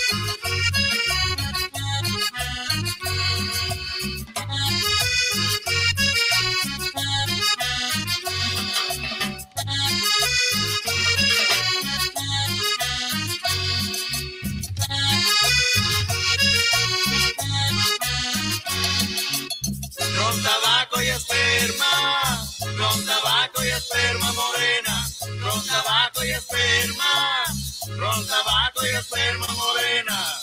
Ron, tabaco y esperma, ron, tabaco y esperma morena, ron, tabaco y esperma, ron, tabaco y esperma morena.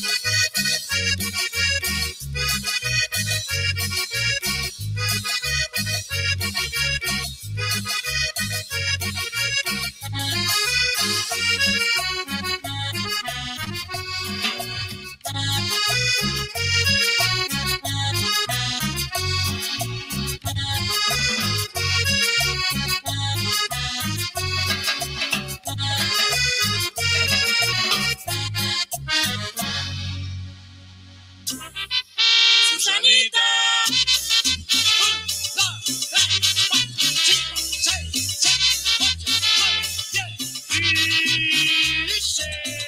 Susanita. 1, 2, 3, 4, 5, 6, 7, 8, 9, 10. Dice.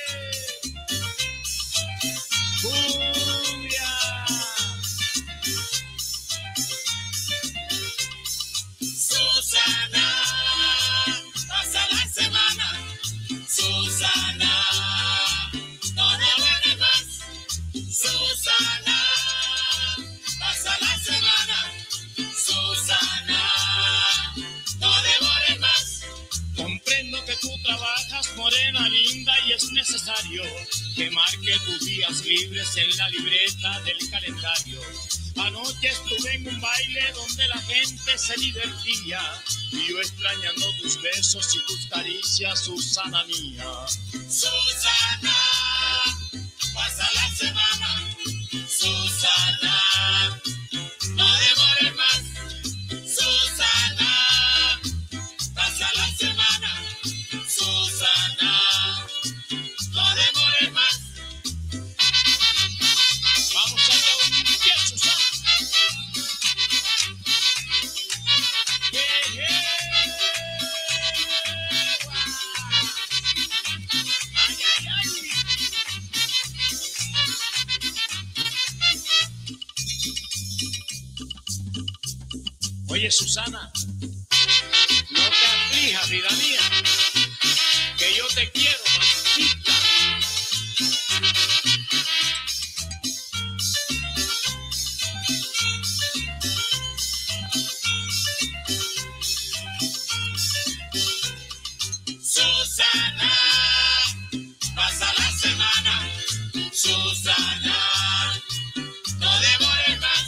Cumbia. Susana, pasa la semana. Susana, no demores más. Susana, pasa la semana. Susana, no demores más. Comprendo que tú trabajas, morena linda, y es necesario que marque tus días libres en la libreta del calendario. Anoche estuve en un baile donde la gente se divertía, y yo extrañando tus besos y tus caricias, Susana mía. Susana, pasa la semana. Susana, no demores más. Susana, pasa la semana. Susana, no demores más. Vamos a limpiar, Susana. Ay, ay, ay. Oye, Susana, no te aflijas, vida mía, que yo te quiero, mamacita. Susana, pasa la semana. Susana, no demores más.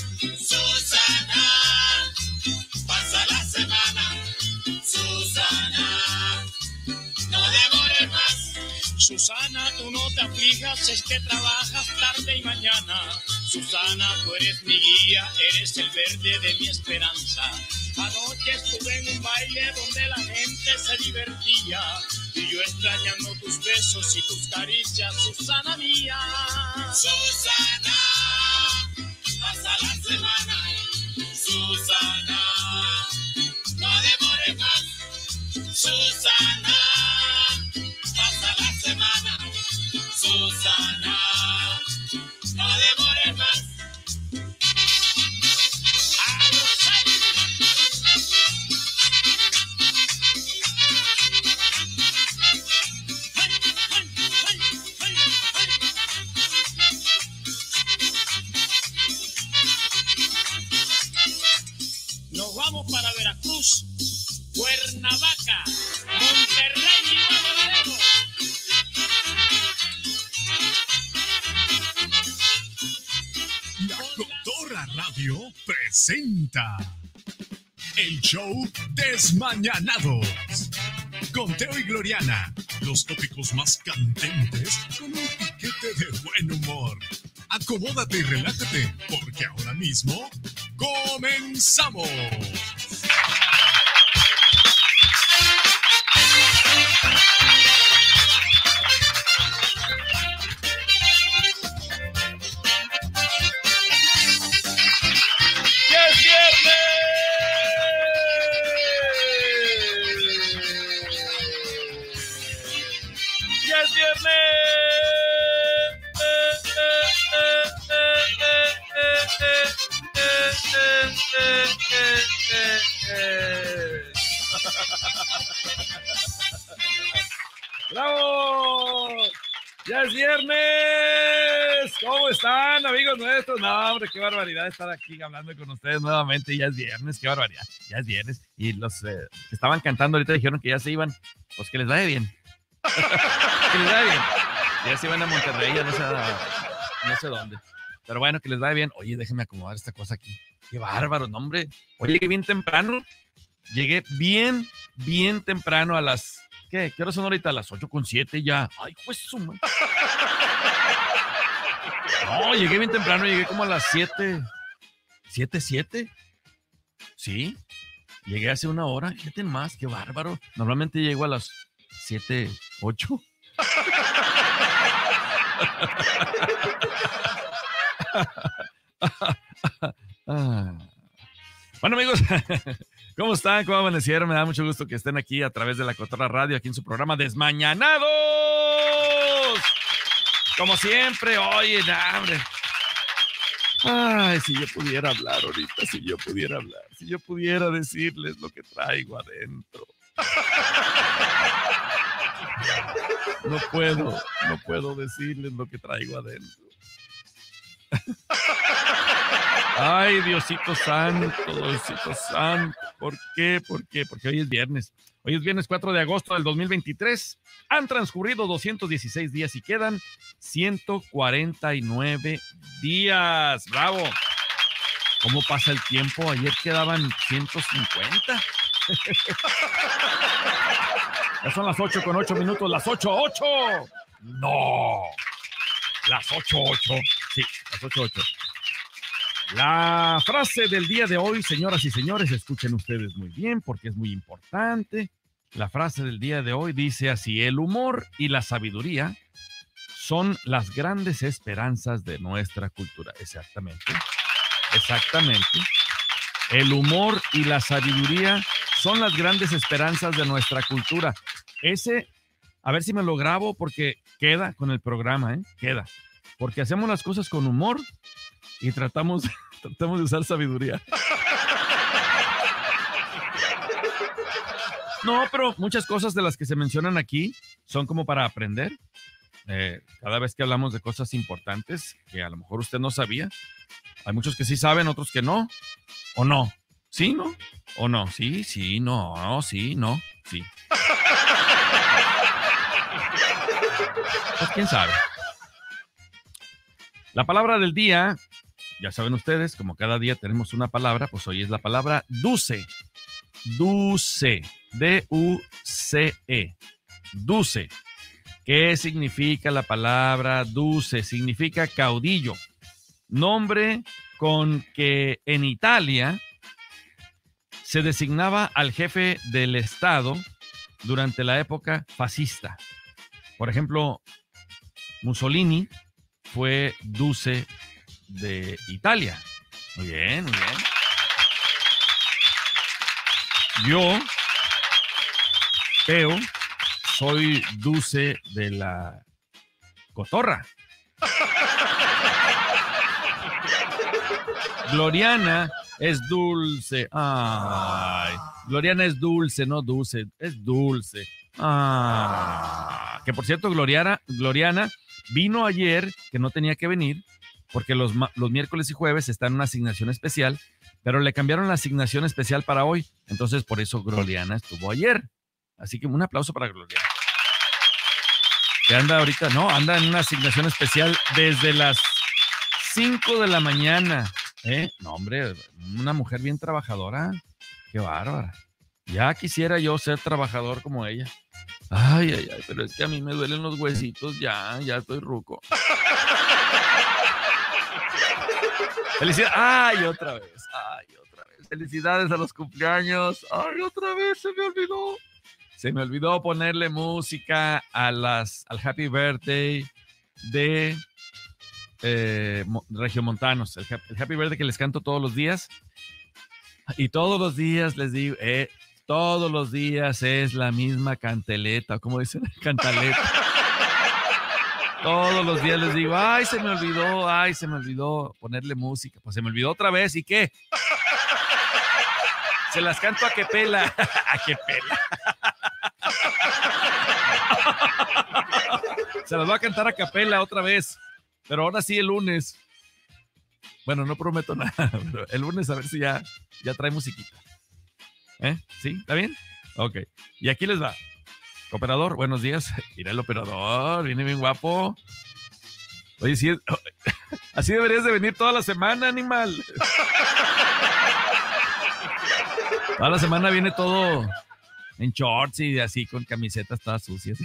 Susana, pasa la semana. Susana, no demores más. Susana, tú no te aflijas, es que trabajas tarde y mañana. Susana, tú eres mi guía, eres el verde de mi esperanza. Anoche estuve en un baile donde la gente se divertía, y yo extrañando tus besos y tus caricias, Susana mía. Susana, pasa la semana. Susana, no demores más. Susana, pasa la semana. Susana, no demores más. Nos vamos para Veracruz, Cuernavaca, Monterrey y Nuevo Laredo. La Cotorra Radio presenta el show Desmañanados. Con Teo y Gloriana, los tópicos más candentes con un piquete de buen humor. Acomódate y relájate, porque ahora mismo ¡comenzamos! ¡Bravo! ¡Ya es viernes! ¿Cómo están, amigos nuestros? No, hombre, qué barbaridad estar aquí hablando con ustedes nuevamente. Ya es viernes, qué barbaridad. Ya es viernes. Y los que estaban cantando ahorita dijeron que ya se iban. Pues que les vaya bien. Que les vaya bien. Ya se iban a Monterrey, ya no sé dónde. Pero bueno, que les vaya bien. Oye, déjenme acomodar esta cosa aquí. Qué bárbaro, no, hombre. Oye, llegué bien temprano. Llegué bien temprano a las... ¿Qué horas son ahorita? A las 8:07 ya. Ay, pues suma. No, llegué bien temprano, llegué como a las 7. ¿7? Sí. Llegué hace una hora, fíjate más, qué bárbaro. Normalmente llego a las 7:08. Bueno, amigos, ¿cómo están? ¿Cómo amanecieron? Me da mucho gusto que estén aquí a través de la Cotorra Radio, aquí en su programa Desmañanados. Como siempre, oye, hombre. Ay, si yo pudiera hablar ahorita, si yo pudiera decirles lo que traigo adentro. No puedo decirles lo que traigo adentro. Ay, Diosito santo. ¿Por qué? Porque hoy es viernes. Hoy es viernes 4 de agosto del 2023. Han transcurrido 216 días y quedan 149 días. ¡Bravo! ¿Cómo pasa el tiempo? Ayer quedaban 150. Ya son las 8:08. Las 8:08. No. Las 8:08. Sí, las 8:08. La frase del día de hoy, señoras y señores, escuchen ustedes muy bien porque es muy importante. La frase del día de hoy dice así: el humor y la sabiduría son las grandes esperanzas de nuestra cultura. Exactamente. El humor y la sabiduría son las grandes esperanzas de nuestra cultura. A ver si me lo grabo porque queda con el programa, queda. Porque hacemos las cosas con humor y tratamos de usar sabiduría. No, pero muchas cosas de las que se mencionan aquí son como para aprender. Cada vez que hablamos de cosas importantes que a lo mejor usted no sabía, hay muchos que sí saben, otros que no. ¿O no? ¿Sí, no? ¿O no? Sí, no, sí, no, sí. Pues quién sabe. La palabra del día, ya saben ustedes, como cada día tenemos una palabra, pues hoy es la palabra duce. Duce. D-U-C-E. Duce. ¿Qué significa la palabra duce? Significa caudillo. Nombre con que en Italia se designaba al jefe del Estado durante la época fascista. Por ejemplo, Mussolini fue duce de Italia. Muy bien. Yo, Teo, soy duce de la Cotorra. Gloriana es dulce. Ay, Gloriana es dulce, no dulce, es dulce. Que por cierto, Gloriana vino ayer, que no tenía que venir, porque los miércoles y jueves está en una asignación especial, pero le cambiaron la asignación especial para hoy. Entonces, por eso Gloriana estuvo ayer. Así que un aplauso para Gloriana. Que anda ahorita, anda en una asignación especial desde las 5 de la mañana. No, hombre, una mujer bien trabajadora. Qué bárbara. Ya quisiera yo ser trabajador como ella. Ay, pero es que a mí me duelen los huesitos, ya estoy ruco. Felicidades. Ay, otra vez. Felicidades a los cumpleaños. Ay, otra vez se me olvidó. Se me olvidó ponerle música al Happy Birthday de Regiomontanos. El Happy Birthday que les canto todos los días. Y todos los días les digo, todos los días es la misma canteleta. ¿Cómo dicen? Cantaleta. Todos los días les digo, ay, se me olvidó ponerle música. Pues se me olvidó otra vez, ¿y qué? Se las canto a quepela. A quepela. Se las voy a cantar a capela otra vez. Pero ahora sí el lunes. Bueno, no prometo nada, pero el lunes a ver si ya trae musiquita. ¿Sí? ¿Está bien? Ok. Y aquí les va. Operador, buenos días. Mira el operador, viene bien guapo. Oye, sí, así deberías de venir toda la semana, animal. Toda la semana viene todo en shorts y así con camisetas todas sucias.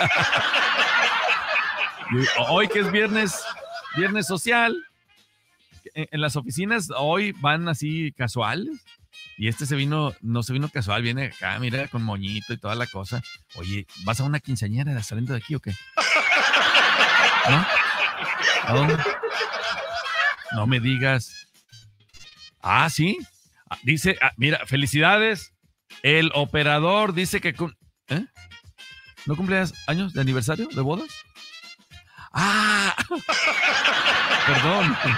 Hoy que es viernes social, en las oficinas hoy van así casuales. Y no se vino casual, viene acá, mira, con moñito y toda la cosa. Oye, ¿vas a una quinceañera saliendo de aquí o qué? ¿No? ¿A dónde? No me digas. Ah, ¿sí? Dice, mira, felicidades. El operador dice que... ¿No cumplías años de aniversario de bodas? ¡Ah! Perdón.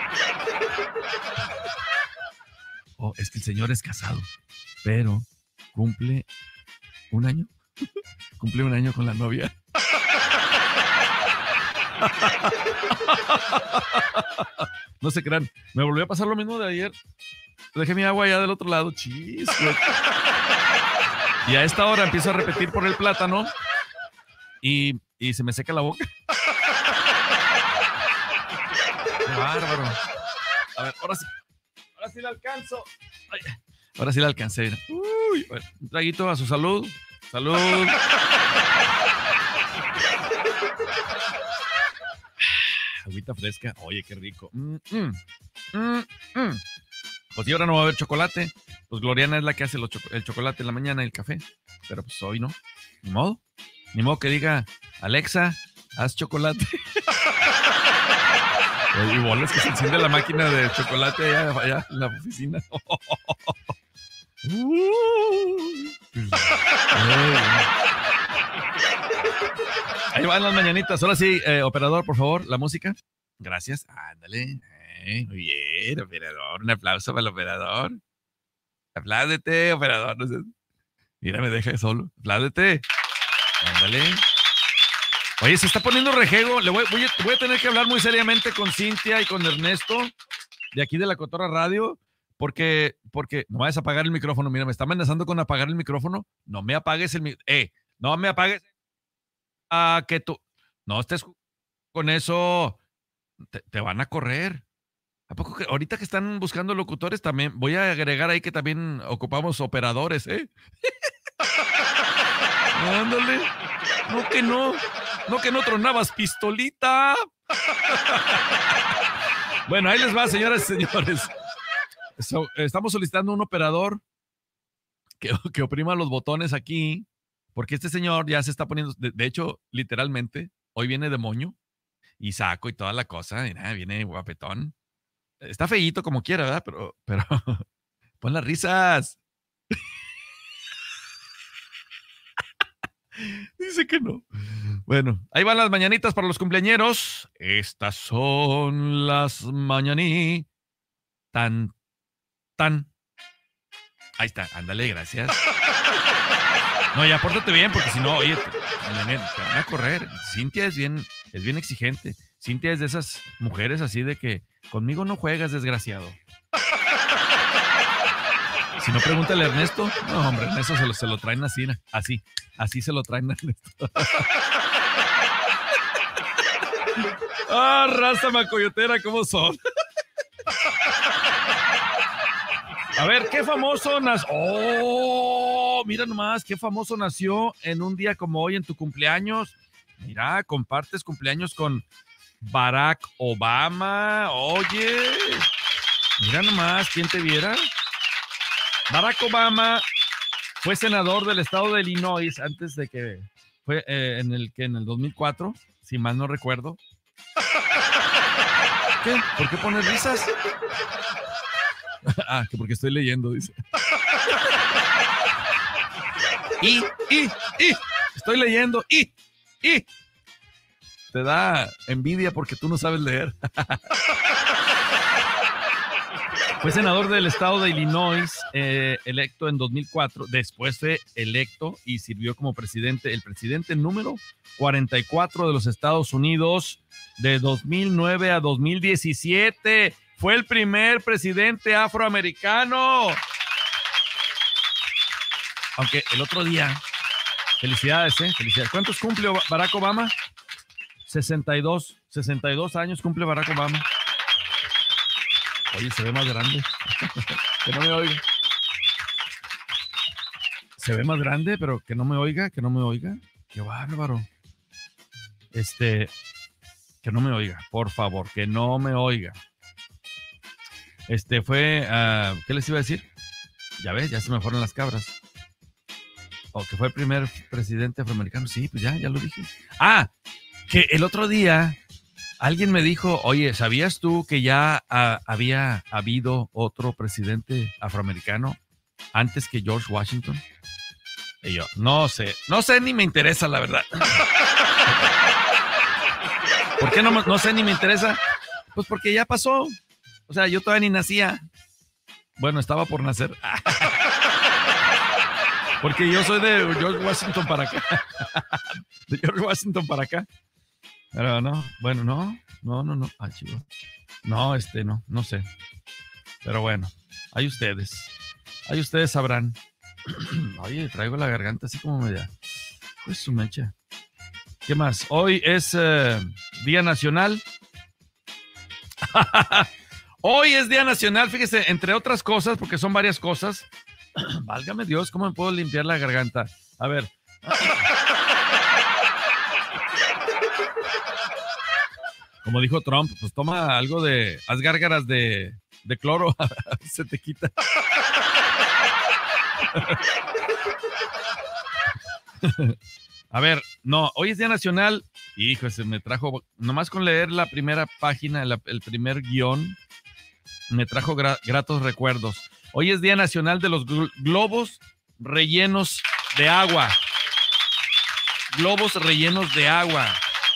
Oh, es que el señor es casado, pero cumple un año. Cumple un año con la novia. No se crean, me volvió a pasar lo mismo de ayer. Dejé mi agua allá del otro lado. Chis. Y a esta hora empiezo a repetir por el plátano y se me seca la boca. Qué bárbaro. A ver, ahora sí la alcanzo. Ay, ahora sí la alcancé. Uy, bueno, un traguito a su salud. Salud. Agüita fresca. Oye, qué rico. Pues y ahora no va a haber chocolate. Pues Gloriana es la que hace el chocolate en la mañana y el café. Pero pues hoy no. Ni modo. Ni modo que diga, Alexa, haz chocolate. Y bolas que se enciende la máquina de chocolate allá en la oficina. Ahí van las mañanitas. Ahora sí, operador, por favor, la música. Gracias. Ándale. Muy bien, operador. Un aplauso para el operador. Apláudete, operador. No sé. Mira, me deja solo. Apláudete. Ándale. Oye, se está poniendo rejego. Voy a tener que hablar muy seriamente con Cintia y con Ernesto de aquí de La Cotorra Radio, porque no vayas a apagar el micrófono. Mira, me está amenazando con apagar el micrófono. No me apagues el micrófono. No me apagues. Que tú no estés con eso. Te van a correr. ¿A poco que ahorita que están buscando locutores también? Voy a agregar ahí que también ocupamos operadores, Ándale. No que no tronabas pistolita. Bueno, ahí les va, señoras y señores. Estamos solicitando un operador que oprima los botones aquí, porque este señor ya se está poniendo, de hecho, literalmente, hoy viene de moño y saco y toda la cosa, y nada, viene guapetón. Está feíto como quiera, ¿verdad? Pero pon las risas. Dice que no. Bueno, ahí van las mañanitas para los cumpleañeros. Estas son las mañanitas. Tan. Ahí está, ándale, gracias. No, ya pórtate bien, porque si no, oye, te van a correr. Cintia es bien exigente. Cintia es de esas mujeres así de que conmigo no juegas, desgraciado. Si no, pregúntale a Ernesto. No, hombre, Ernesto se lo traen así se lo traen a Ernesto. Raza macoyotera, ¿cómo son? A ver, ¿qué famoso nació? Oh, mira nomás, qué famoso nació en un día como hoy en tu cumpleaños. Mira, compartes cumpleaños con Barack Obama. Oye, mira nomás, ¿quién te viera? Barack Obama fue senador del estado de Illinois antes de que fue en el 2004, si mal no recuerdo. ¿Qué? ¿Por qué pones risas? Que porque estoy leyendo, dice. Estoy leyendo y te da envidia porque tú no sabes leer. Fue senador del estado de Illinois, electo en 2004. Después fue electo y sirvió como presidente, el presidente número 44 de los Estados Unidos de 2009 a 2017. Fue el primer presidente afroamericano. Aunque el otro día, felicidades, felicidades. ¿Cuántos cumple Barack Obama? 62 años cumple Barack Obama. Oye, se ve más grande. Que no me oiga. Se ve más grande, pero que no me oiga, que no me oiga. Qué bárbaro. Que no me oiga, por favor, que no me oiga. Fue, ¿qué les iba a decir? Ya ves, ya se me fueron las cabras. O que fue el primer presidente afroamericano. Sí, pues ya lo dije. Ah, que el otro día alguien me dijo, oye, ¿sabías tú que ya había habido otro presidente afroamericano antes que George Washington? Y yo, no sé, ni me interesa, la verdad. ¿Por qué no sé ni me interesa? Pues porque ya pasó. O sea, yo todavía ni nacía. Bueno, estaba por nacer. Porque yo soy de George Washington para acá. De George Washington para acá. Pero no, bueno, no. Ah, chivo. No, no sé. Pero bueno, ahí ustedes sabrán. Oye, traigo la garganta así como media. Pues su mecha. ¿Qué más? Hoy es Día Nacional. Hoy es Día Nacional, fíjese, entre otras cosas, porque son varias cosas. Válgame Dios, ¿cómo me puedo limpiar la garganta? A ver. Como dijo Trump, pues toma algo haz gárgaras de cloro, se te quita. A ver, no, hoy es Día Nacional. Hijo, se me trajo, nomás con leer la primera página, el primer guión, me trajo gratos recuerdos. Hoy es Día Nacional de los globos rellenos de agua. Globos rellenos de agua.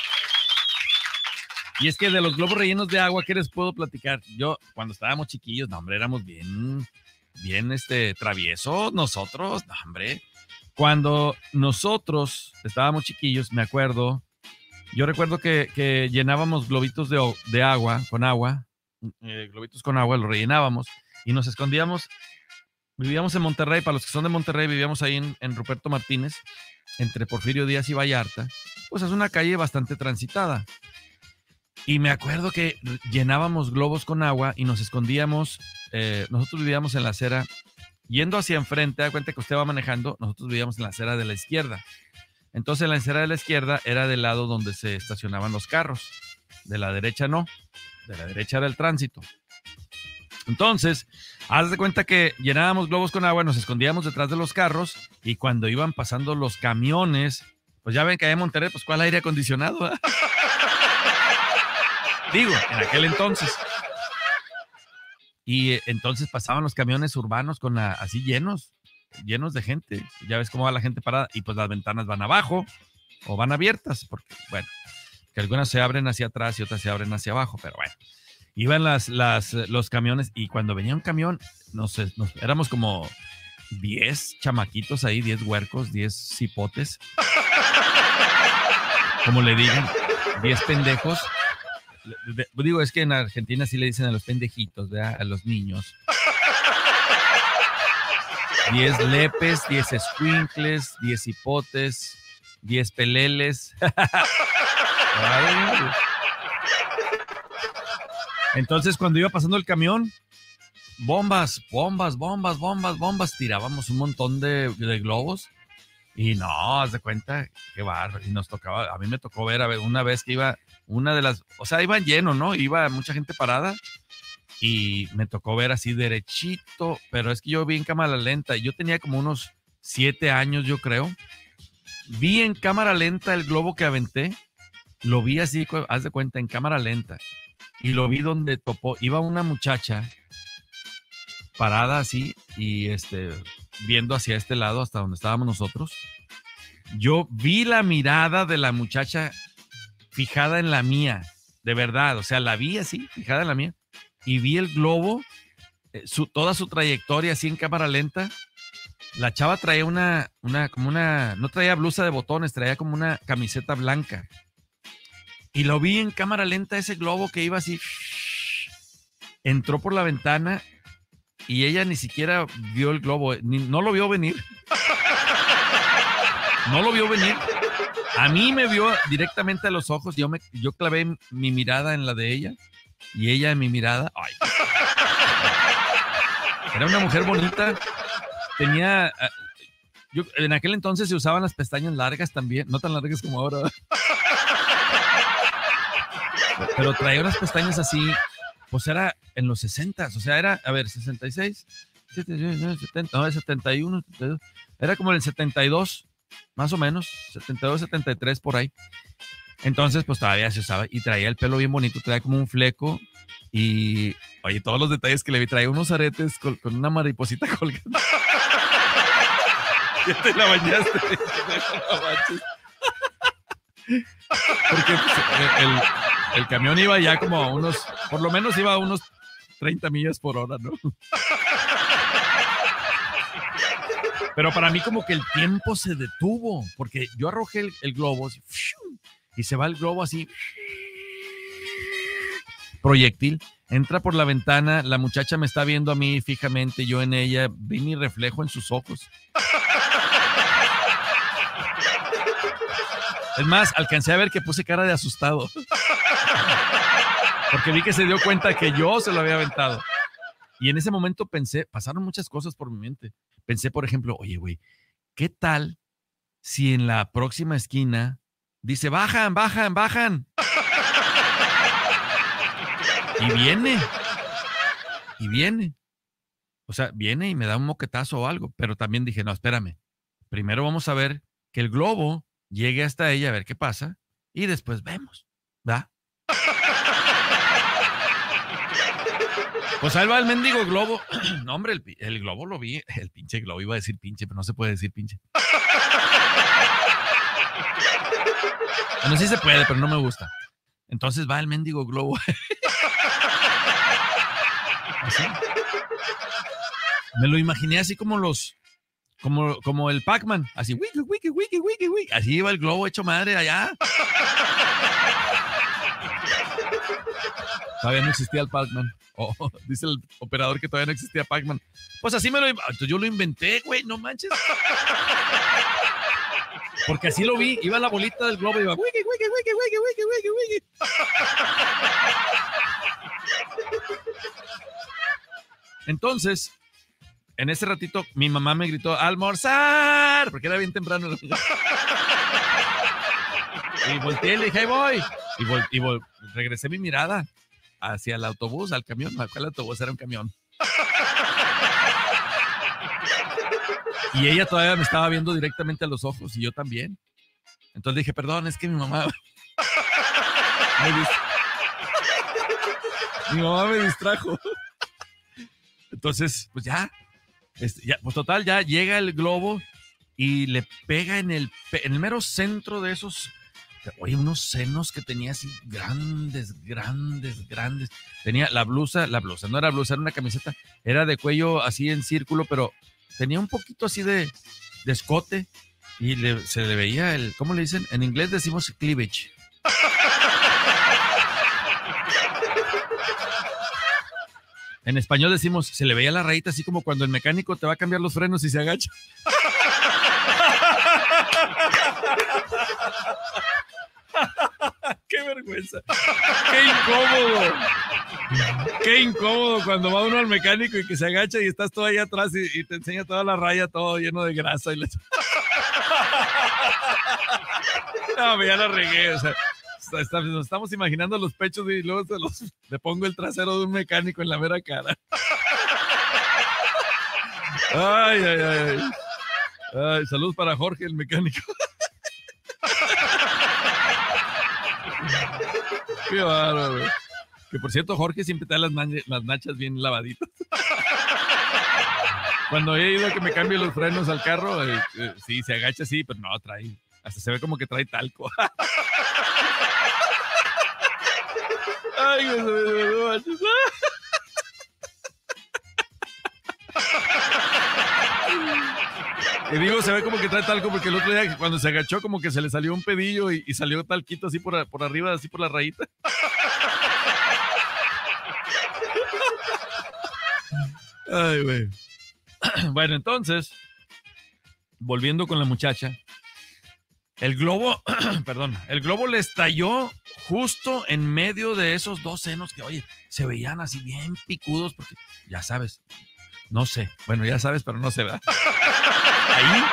Y es que de los globos rellenos de agua, ¿qué les puedo platicar? Yo, cuando estábamos chiquillos, no, hombre, éramos bien traviesos nosotros, no, hombre. Cuando nosotros estábamos chiquillos, yo recuerdo que llenábamos globitos de agua, globitos con agua, los rellenábamos y nos escondíamos. Vivíamos en Monterrey, para los que son de Monterrey, vivíamos ahí en Ruperto Martínez, entre Porfirio Díaz y Vallarta. Pues es una calle bastante transitada. Y me acuerdo que llenábamos globos con agua y nos escondíamos. Nosotros vivíamos en la acera, yendo hacia enfrente, da cuenta que usted va manejando, nosotros vivíamos en la acera de la izquierda. Entonces la acera de la izquierda era del lado donde se estacionaban los carros. De la derecha no, de la derecha era el tránsito. Entonces, haz de cuenta que llenábamos globos con agua, nos escondíamos detrás de los carros y cuando iban pasando los camiones, pues ya ven que allá en Monterrey, pues ¿cuál aire acondicionado? Digo, en aquel entonces. Y entonces pasaban los camiones urbanos con así llenos de gente. Ya ves cómo va la gente parada y pues las ventanas van abajo o van abiertas, porque bueno, que algunas se abren hacia atrás y otras se abren hacia abajo, pero bueno. Iban los camiones y cuando venía un camión, éramos como 10 chamaquitos ahí, 10 huercos, 10 cipotes. Como le digan, 10 pendejos. Digo, es que en Argentina sí le dicen a los pendejitos, ¿verdad? A los niños. 10 lepes, 10 escuincles, 10 hipotes, 10 peleles. Entonces, cuando iba pasando el camión, bombas, tirábamos un montón de globos. Y no, haz de cuenta, qué bárbaro. Y nos tocaba, a mí me tocó ver una vez que iba iba lleno, ¿no? Iba mucha gente parada y me tocó ver así derechito, pero es que yo vi en cámara lenta, yo tenía como unos 7 años, yo creo. Vi en cámara lenta el globo que aventé, lo vi así, haz de cuenta, en cámara lenta. Y lo vi donde iba una muchacha parada así y viendo hacia este lado, hasta donde estábamos nosotros. Yo vi la mirada de la muchacha fijada en la mía, de verdad, o sea, la vi así, fijada en la mía, y vi el globo toda su trayectoria así en cámara lenta. La chava traía no traía blusa de botones, traía como una camiseta blanca. Y lo vi en cámara lenta, ese globo que iba así. Entró por la ventana y ella ni siquiera vio el globo, no lo vio venir. No lo vio venir. A mí me vio directamente a los ojos. Yo clavé mi mirada en la de ella y ella en mi mirada. Ay. Era una mujer bonita. Tenía... en aquel entonces se usaban las pestañas largas también. No tan largas como ahora. Pero traía unas pestañas así. Pues era en los 60. O sea, era, 66, 70, no, 71, 72. Era como el 72. Más o menos, 72, 73 por ahí. Entonces, pues todavía se usaba y traía el pelo bien bonito, traía como un fleco y, oye, todos los detalles que le vi, traía unos aretes con una mariposita colgando. Ya te la bañaste. Porque pues, el camión iba ya como a por lo menos iba a unos 30 millas por hora, ¿no? Pero para mí como que el tiempo se detuvo, porque yo arrojé el globo así, y se va el globo así, proyectil, entra por la ventana, la muchacha me está viendo a mí fijamente, yo en ella, vi mi reflejo en sus ojos. Es más, alcancé a ver que puse cara de asustado, porque vi que se dio cuenta que yo se lo había aventado. Y en ese momento pasaron muchas cosas por mi mente. Pensé, por ejemplo, oye, güey, ¿qué tal si en la próxima esquina dice, bajan, bajan, bajan? Y viene. O sea, viene y me da un moquetazo o algo. Pero también dije, no, espérame. Primero vamos a ver que el globo llegue hasta ella, a ver qué pasa. Y después vemos, ¿va? Pues ahí va el mendigo globo. No, hombre, el globo lo vi. El pinche globo, iba a decir pinche, pero no se puede decir pinche. Bueno, sí se puede, pero no me gusta. Entonces va el mendigo globo. Así. Me lo imaginé así como como el Pac-Man. Así, wiki, wiki, wiki, wiki, wiki. Así iba el globo hecho madre allá. Todavía no existía el Pac-Man. Dice el operador que todavía no existía Pac-Man. Pues así yo lo inventé, güey, no manches. Porque así lo vi, iba la bolita del globo y iba wiki, wiki, wiki, wiki, wiki, wiki, wiki. Entonces, en ese ratito, mi mamá me gritó, ¡almorzar! Porque era bien temprano. Y volteé y le dije, ¡ahí voy! Y regresé mi mirada hacia el autobús, al camión. ¿Cuál autobús? Era un camión. Y ella todavía me estaba viendo directamente a los ojos y yo también. Entonces dije, perdón, es que mi mamá me distrajo. Entonces, pues ya, pues total, ya llega el globo y le pega en el mero centro de esos, oye, unos senos que tenía así grandes, grandes, grandes. Tenía la blusa, no era blusa, era una camiseta, era de cuello así en círculo, pero tenía un poquito así de escote y se le veía ¿cómo le dicen? En inglés decimos cleavage. En español decimos, se le veía la rayita así como cuando el mecánico te va a cambiar los frenos y se agacha. ¡Qué vergüenza! ¡Qué incómodo! ¡Qué incómodo cuando va uno al mecánico y que se agacha y estás todo ahí atrás y te enseña toda la raya, todo lleno de grasa? No, ya la regué, o sea, nos estamos imaginando los pechos y luego le pongo el trasero de un mecánico en la mera cara. Ay, ay, ay. Ay, saludos para Jorge, el mecánico. Qué bárbaro. Que por cierto, Jorge siempre trae las nachas bien lavaditas. Cuando he ido a que me cambie los frenos al carro, sí, se agacha, sí, pero no, hasta se ve como que trae talco. Ay, Y digo, se ve como que trae talco porque el otro día cuando se agachó como que se le salió un pedillo y salió talquito así por arriba, así por la rayita. Ay, güey. Bueno, entonces, volviendo con la muchacha, el globo, perdón, el globo le estalló justo en medio de esos dos senos que, oye, se veían así bien picudos porque, ya sabes, no sé, bueno, ya sabes, pero no sé, ¿verdad? Ahí,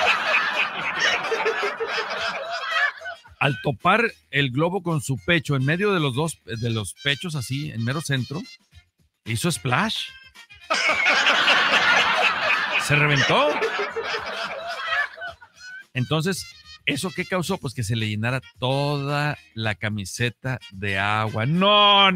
al topar el globo con su pecho en medio de los pechos así, en mero centro, hizo splash. Se reventó. Entonces, ¿eso qué causó? Pues que se le llenara toda la camiseta de agua. No.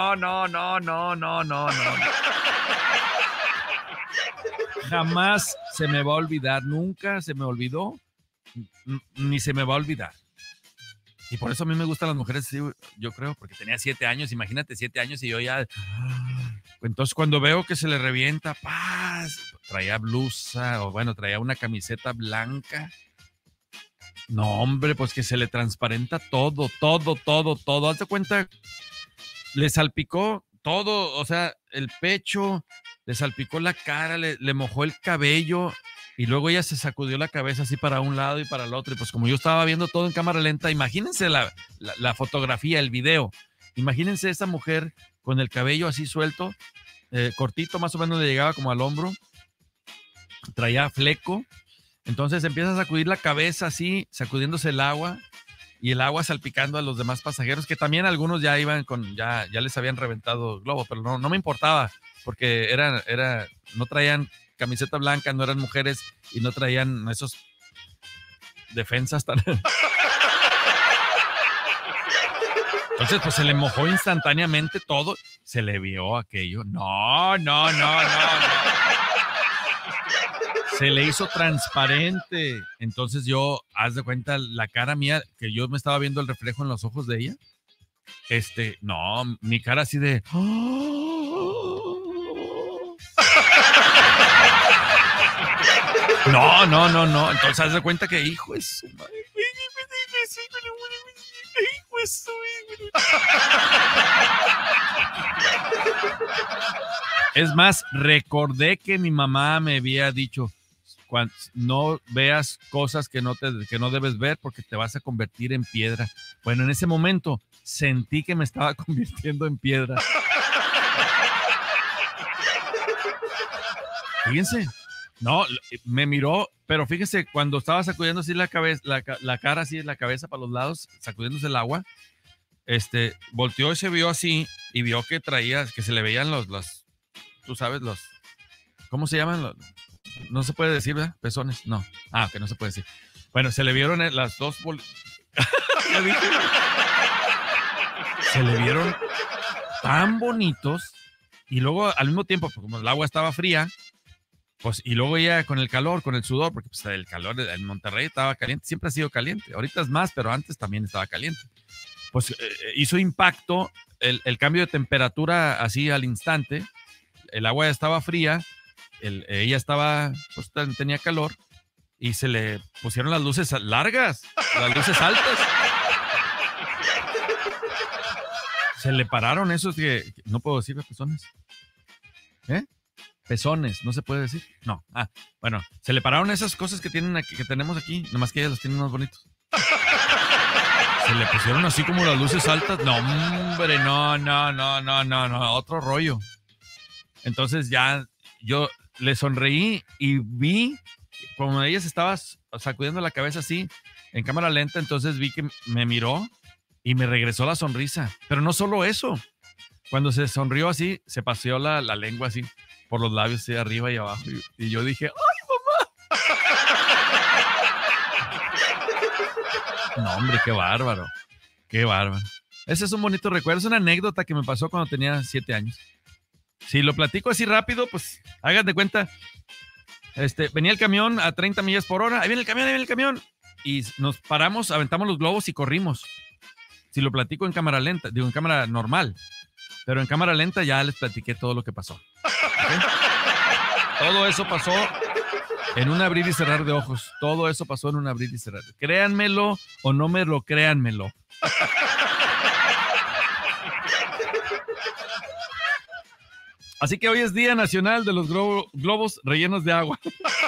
Jamás se me va a olvidar, nunca se me olvidó, ni se me va a olvidar. Y por eso a mí me gustan las mujeres, sí, yo creo, porque tenía 7 años, imagínate, 7 años y yo ya... Entonces cuando veo que se le revienta, ¡paz! Traía blusa, o bueno, traía una camiseta blanca. No, hombre, pues que se le transparenta todo. Haz de cuenta, le salpicó todo, o sea, el pecho, le salpicó la cara, le mojó el cabello y luego ella se sacudió la cabeza así para un lado y para el otro. Y pues como yo estaba viendo todo en cámara lenta, imagínense la fotografía, el video. Imagínense esa mujer con el cabello así suelto, cortito, más o menos le llegaba como al hombro, traía fleco. Entonces empieza a sacudir la cabeza así, sacudiéndose el agua y el agua salpicando a los demás pasajeros, que también algunos ya iban ya les habían reventado el globo, pero no me importaba, porque no traían camiseta blanca, no eran mujeres y no traían esos defensas tan... Entonces, pues se le mojó instantáneamente todo, se le vio aquello. No. Se le hizo transparente. Entonces yo, haz de cuenta, la cara mía, que yo me estaba viendo el reflejo en los ojos de ella. No, mi cara así de... No. Entonces haz de cuenta que, hijo de su madre. Es más, recordé que mi mamá me había dicho, no veas cosas que no debes ver porque te vas a convertir en piedra. Bueno, en ese momento sentí que me estaba convirtiendo en piedra. Fíjense, no, me miró, pero fíjese, cuando estaba sacudiendo así la cabeza, la cara así, la cabeza para los lados, sacudiéndose el agua, volteó y se vio así y vio que que se le veían los tú sabes, ¿cómo se llaman? No se puede decir, ¿verdad? Pezones, no. Que no se puede decir. Bueno, se le vieron las dos ya dije. Se le vieron tan bonitos y luego al mismo tiempo, como el agua estaba fría, pues, y luego ya con el calor, con el sudor, porque pues, el calor en Monterrey estaba caliente, siempre ha sido caliente, ahorita es más, pero antes también estaba caliente. Pues hizo impacto el cambio de temperatura así al instante, el agua ya estaba fría, ella estaba, pues tenía calor y se le pusieron las luces largas, las luces altas. Se le pararon esos que no puedo decir pezones. Pezones, ¿no se puede decir? No. Bueno, se le pararon esas cosas que tienen aquí, que tenemos aquí, nomás que ellas las tienen más bonitos. Se le pusieron así como las luces altas. No, hombre, no, otro rollo. Entonces ya yo le sonreí y vi como ella se estaba sacudiendo la cabeza así en cámara lenta, entonces vi que me miró y me regresó la sonrisa. Pero no solo eso. Cuando se sonrió así, se paseó la lengua así por los labios, así arriba y abajo. Y yo dije, ¡ay, mamá! No, hombre, qué bárbaro. Qué bárbaro. Ese es un bonito recuerdo. Es una anécdota que me pasó cuando tenía 7 años. Si lo platico así rápido, pues hagan de cuenta. Venía el camión a 30 millas por hora. Ahí viene el camión. Y nos paramos, aventamos los globos y corrimos. Si lo platico en cámara lenta, digo en cámara normal. Pero en cámara lenta ya les platiqué todo lo que pasó. ¿Okay? Todo eso pasó En un abrir y cerrar de ojos. Todo eso pasó en un abrir y cerrar. Créanmelo o no me lo créanmelo. Así que hoy es Día Nacional de los globos rellenos de agua.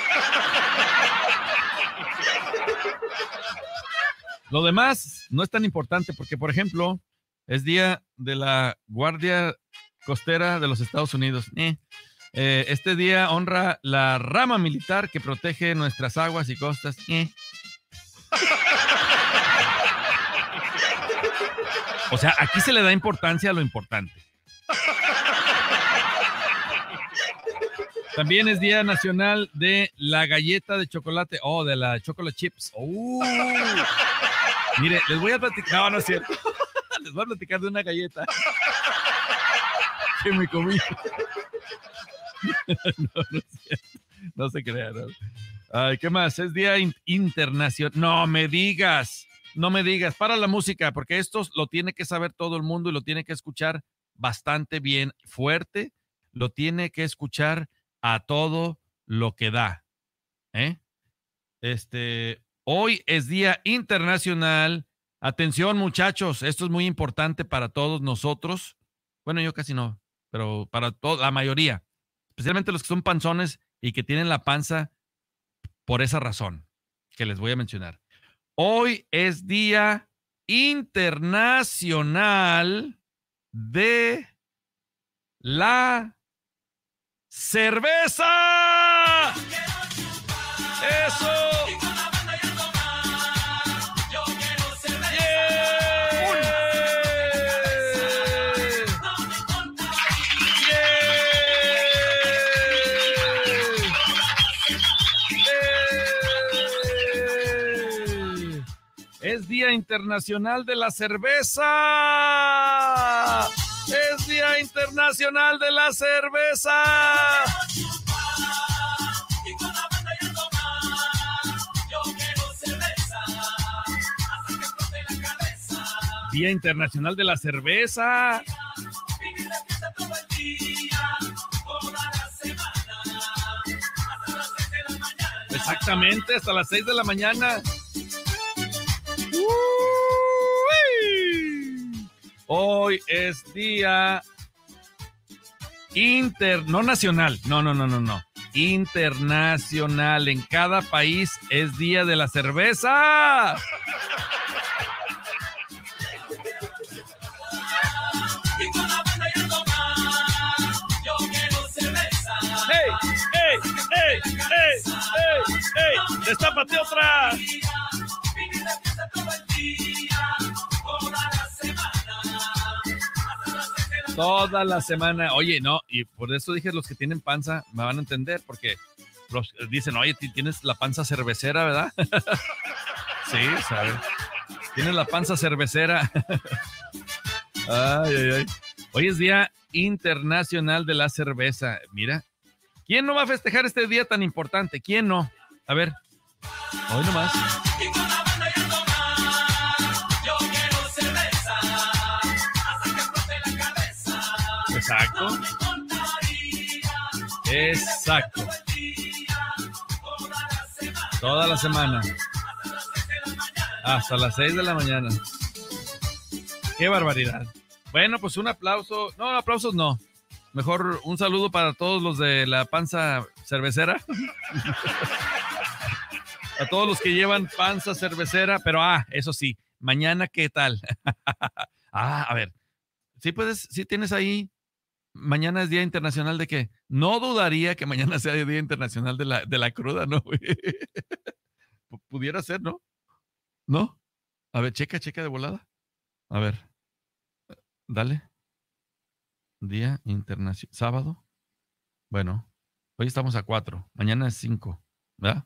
Lo demás no es tan importante porque, por ejemplo, es Día de la Guardia Costera de los Estados Unidos. Este día honra la rama militar que protege nuestras aguas y costas. O sea, aquí se le da importancia a lo importante. También es Día Nacional de la galleta de chocolate. Oh, de la chocolate chips. Mire, les voy a platicar. No, no es cierto. Les voy a platicar de una galleta que me comí. No es cierto. No se crean. No. Ay, ¿qué más? Es Día Internacional. No me digas. Para la música, porque esto lo tiene que saber todo el mundo y lo tiene que escuchar bastante bien, fuerte. Lo tiene que escuchar a todo lo que da. Hoy es Día Internacional. Atención, muchachos, esto es muy importante para todos nosotros. Bueno, yo casi no, pero para la mayoría, especialmente los que son panzones y que tienen la panza por esa razón que les voy a mencionar. Hoy es Día Internacional de la cerveza. Eso. Es Día Internacional de la Cerveza. Es Día Internacional de la Cerveza. Día Internacional de la Cerveza. Exactamente, hasta las 6 de la mañana. Hoy es día no nacional, no. Internacional. En cada país es día de la cerveza. ¡Ey! ¡Destápate otra! Toda la semana. Oye, no, y por eso dije, los que tienen panza me van a entender, porque dicen, oye, tienes la panza cervecera, ¿verdad? Sí, ¿sabes? Tienes la panza cervecera. Ay. Hoy es Día Internacional de la Cerveza. Mira, ¿quién no va a festejar este día tan importante? ¿Quién no? A ver, hoy nomás. Exacto. Toda la semana. Hasta las 6 de la mañana. Qué barbaridad. Bueno, pues un aplauso. No, aplausos no. Mejor un saludo para todos los de la panza cervecera. A todos los que llevan panza cervecera. Pero, eso sí, mañana, ¿qué tal? A ver. Sí tienes ahí. Mañana es Día Internacional de qué. No dudaría que mañana sea Día Internacional de la cruda, ¿no? Pudiera ser, ¿no? ¿No? A ver, checa de volada. A ver. Dale. Día Internacional. ¿Sábado? Bueno, hoy estamos a 4. Mañana es 5. ¿Verdad?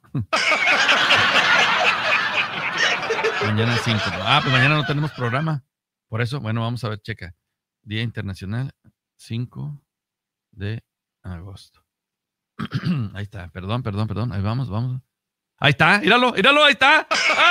Mañana es 5. Pues mañana no tenemos programa. Por eso, bueno, vamos a ver, checa. Día Internacional, 5 de agosto. Ahí está, perdón. Ahí vamos. Ahí está, míralo, ahí está.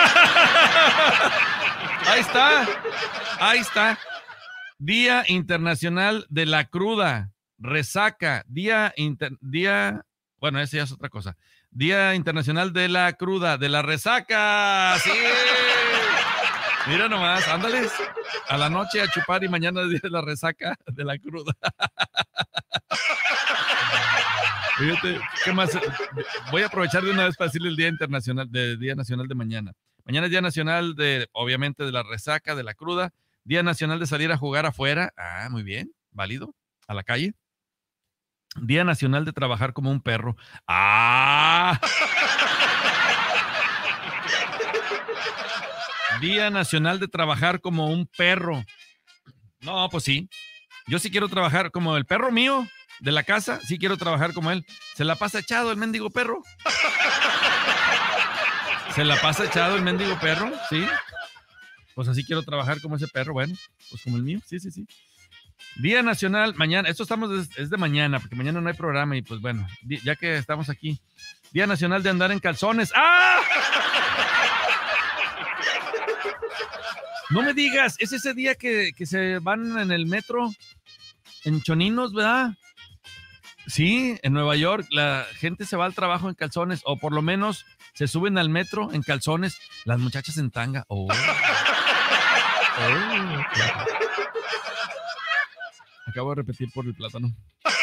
Ahí está. Día Internacional de la Cruda, resaca, bueno, ese ya es otra cosa. Día Internacional de la Cruda, de la Resaca. Sí. Mira nomás, ándales a la noche a chupar y mañana es día de la resaca de la cruda. Fíjate, ¿qué más? Voy a aprovechar de una vez para decirle el Día Internacional, Día Nacional de mañana. Mañana es Día Nacional de, obviamente, de la resaca, de la cruda. Día Nacional de salir a jugar afuera. Ah, muy bien, válido. A la calle. Día Nacional de trabajar como un perro. ¡Ah! Día Nacional de trabajar como un perro. No, pues sí. Yo sí quiero trabajar como el perro mío de la casa. Sí quiero trabajar como él. Se la pasa echado el mendigo perro. Se la pasa echado el mendigo perro, sí. Pues así quiero trabajar como ese perro. Bueno, pues como el mío. Sí, sí, sí. Día Nacional, mañana, esto es de mañana, porque mañana no hay programa y pues bueno, ya que estamos aquí. Día Nacional de andar en calzones. ¡Ah! No me digas, es ese día que se van en el metro, en choninos, ¿verdad? Sí, en Nueva York la gente se va al trabajo en calzones, o por lo menos se suben al metro en calzones, las muchachas en tanga. Oh. Acabo de repetir por el plátano.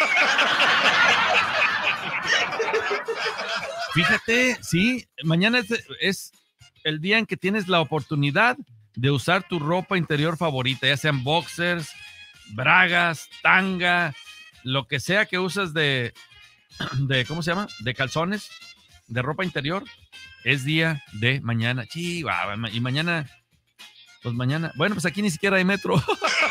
Fíjate, sí, mañana es el día en que tienes la oportunidad de usar tu ropa interior favorita, ya sean boxers, bragas, tanga, lo que sea que usas de ¿cómo se llama? De calzones, de ropa interior, es día de mañana. Sí, y mañana, pues mañana, bueno, pues aquí ni siquiera hay metro.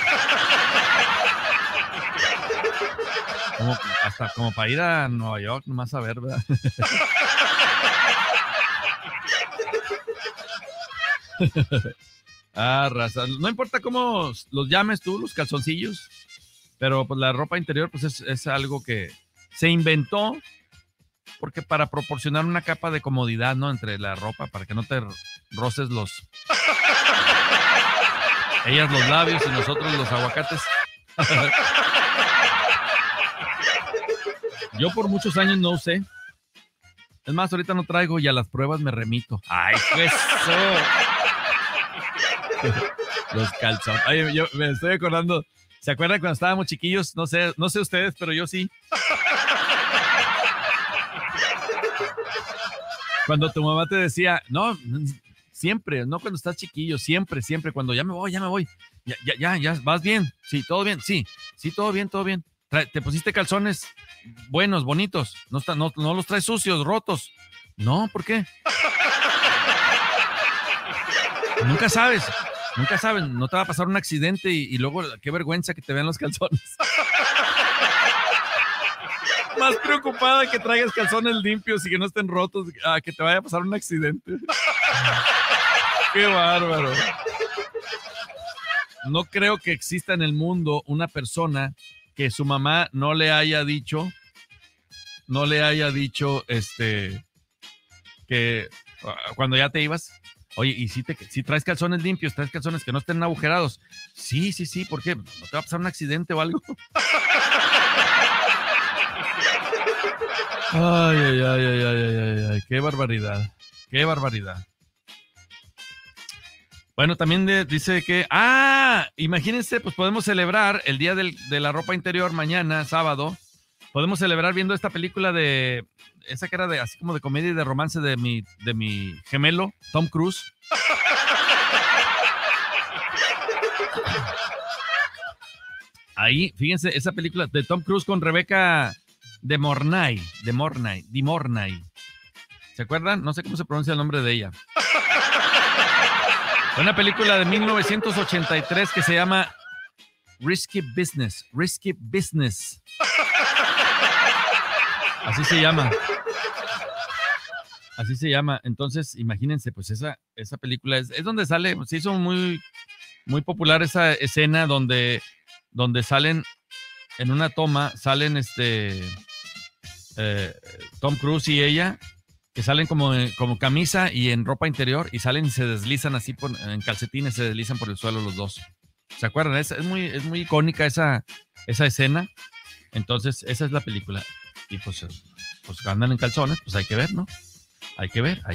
Hasta como para ir a Nueva York, nomás a ver, ¿verdad? Raza. No importa cómo los llames tú, los calzoncillos, pero pues la ropa interior pues es algo que se inventó porque para proporcionar una capa de comodidad, ¿no? Entre la ropa, para que no te roces ellas los labios y nosotros los aguacates. Yo por muchos años no usé. Es más, ahorita no traigo y a las pruebas me remito. ¡Ay, eso! Los calzones. Oye, yo me estoy acordando. ¿Se acuerdan cuando estábamos chiquillos? No sé ustedes, pero yo sí. Cuando tu mamá te decía, no, siempre, no cuando estás chiquillo, siempre, cuando ya me voy. Ya, ¿vas bien? Sí, todo bien, sí, todo bien. ¿Te pusiste calzones buenos, bonitos? No los traes sucios, rotos. No, ¿por qué? Nunca sabes, no te va a pasar un accidente y luego qué vergüenza que te vean los calzones. Más preocupada que traigas calzones limpios y que no estén rotos a que te vaya a pasar un accidente. Qué bárbaro. No creo que exista en el mundo una persona que su mamá no le haya dicho que cuando ya te ibas, oye, y si traes calzones limpios, traes calzones que no estén agujerados. Sí, ¿por qué? ¿No te va a pasar un accidente o algo? Ay, qué barbaridad. Bueno, también dice que, imagínense, pues podemos celebrar el día de la ropa interior mañana, sábado. Podemos celebrar viendo esta película esa que era así como de comedia y de romance de mi gemelo, Tom Cruise. Ahí, fíjense, esa película de Tom Cruise con Rebecca de Mornay. ¿Se acuerdan? No sé cómo se pronuncia el nombre de ella. Una película de 1983 que se llama Risky Business. Así se llama. Entonces, imagínense, pues esa película es donde sale, se hizo muy, muy popular esa escena donde salen en una toma, Tom Cruise y ella, que salen como camisa y en ropa interior, y salen y se deslizan así en calcetines, se deslizan por el suelo los dos. ¿Se acuerdan? Es muy icónica esa escena. Entonces, esa es la película. Y pues pues andan en calzones, pues hay que ver, ¿no? Hay que ver.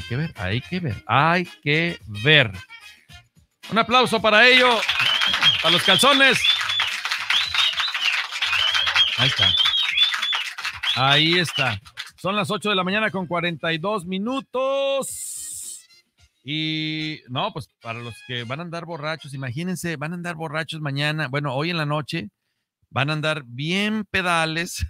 Un aplauso para ello, para los calzones. Ahí está. Son las 8 de la mañana con 42 minutos. Y no, pues para los que van a andar borrachos, imagínense, van a andar borrachos mañana, bueno, hoy en la noche, van a andar bien pedales.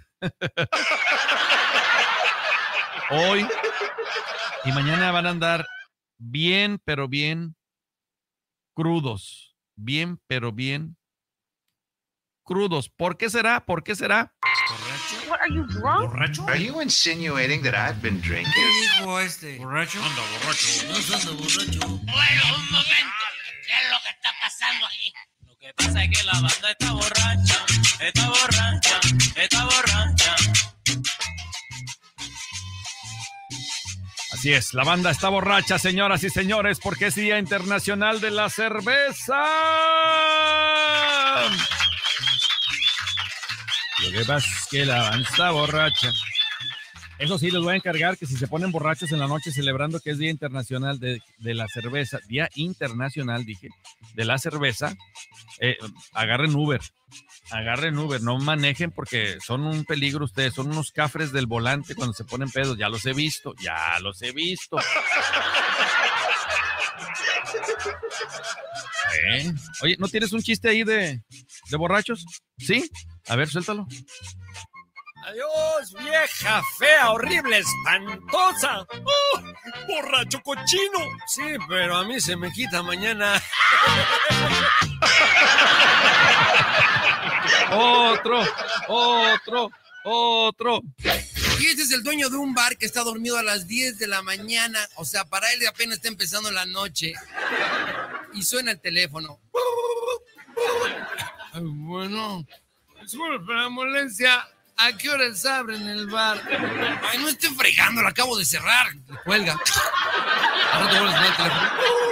Hoy y mañana van a andar bien, pero bien crudos. Bien, pero bien crudos. ¿Por qué será? ¿Por qué será? What, are you drunk? ¿Borracho? Are you insinuating that I've been drinking? ¿Qué dijo este? ¿Borracho? Anda borracho. No anda borracho. Bueno, un momento. ¿Qué es lo que está pasando aquí? Lo que pasa es que la banda está borracha. Está borracha. Está borracha. Así es, la banda está borracha, señoras y señores, porque es Día Internacional de la Cerveza. Lo que pasa es que la banda está borracha. Eso sí, les voy a encargar que si se ponen borrachos en la noche celebrando que es Día Internacional de la Cerveza, Día Internacional, dije, de la Cerveza, agarren Uber, no manejen porque son un peligro ustedes, son unos cafres del volante cuando se ponen pedos, ya los he visto. Oye, ¿no tienes un chiste ahí de borrachos? ¿Sí? A ver, suéltalo. Adiós, vieja, fea, horrible, espantosa. Borracho cochino. Sí, pero a mí se me quita mañana. Otro. Y este es el dueño de un bar que está dormido a las 10 de la mañana. O sea, para él apenas está empezando la noche. Y suena el teléfono. Ay, bueno, disculpe la molestia. ¿A qué horas abren el bar? Ay, no esté fregando, lo acabo de cerrar. Le cuelga. Ahora te vuelves a el teléfono.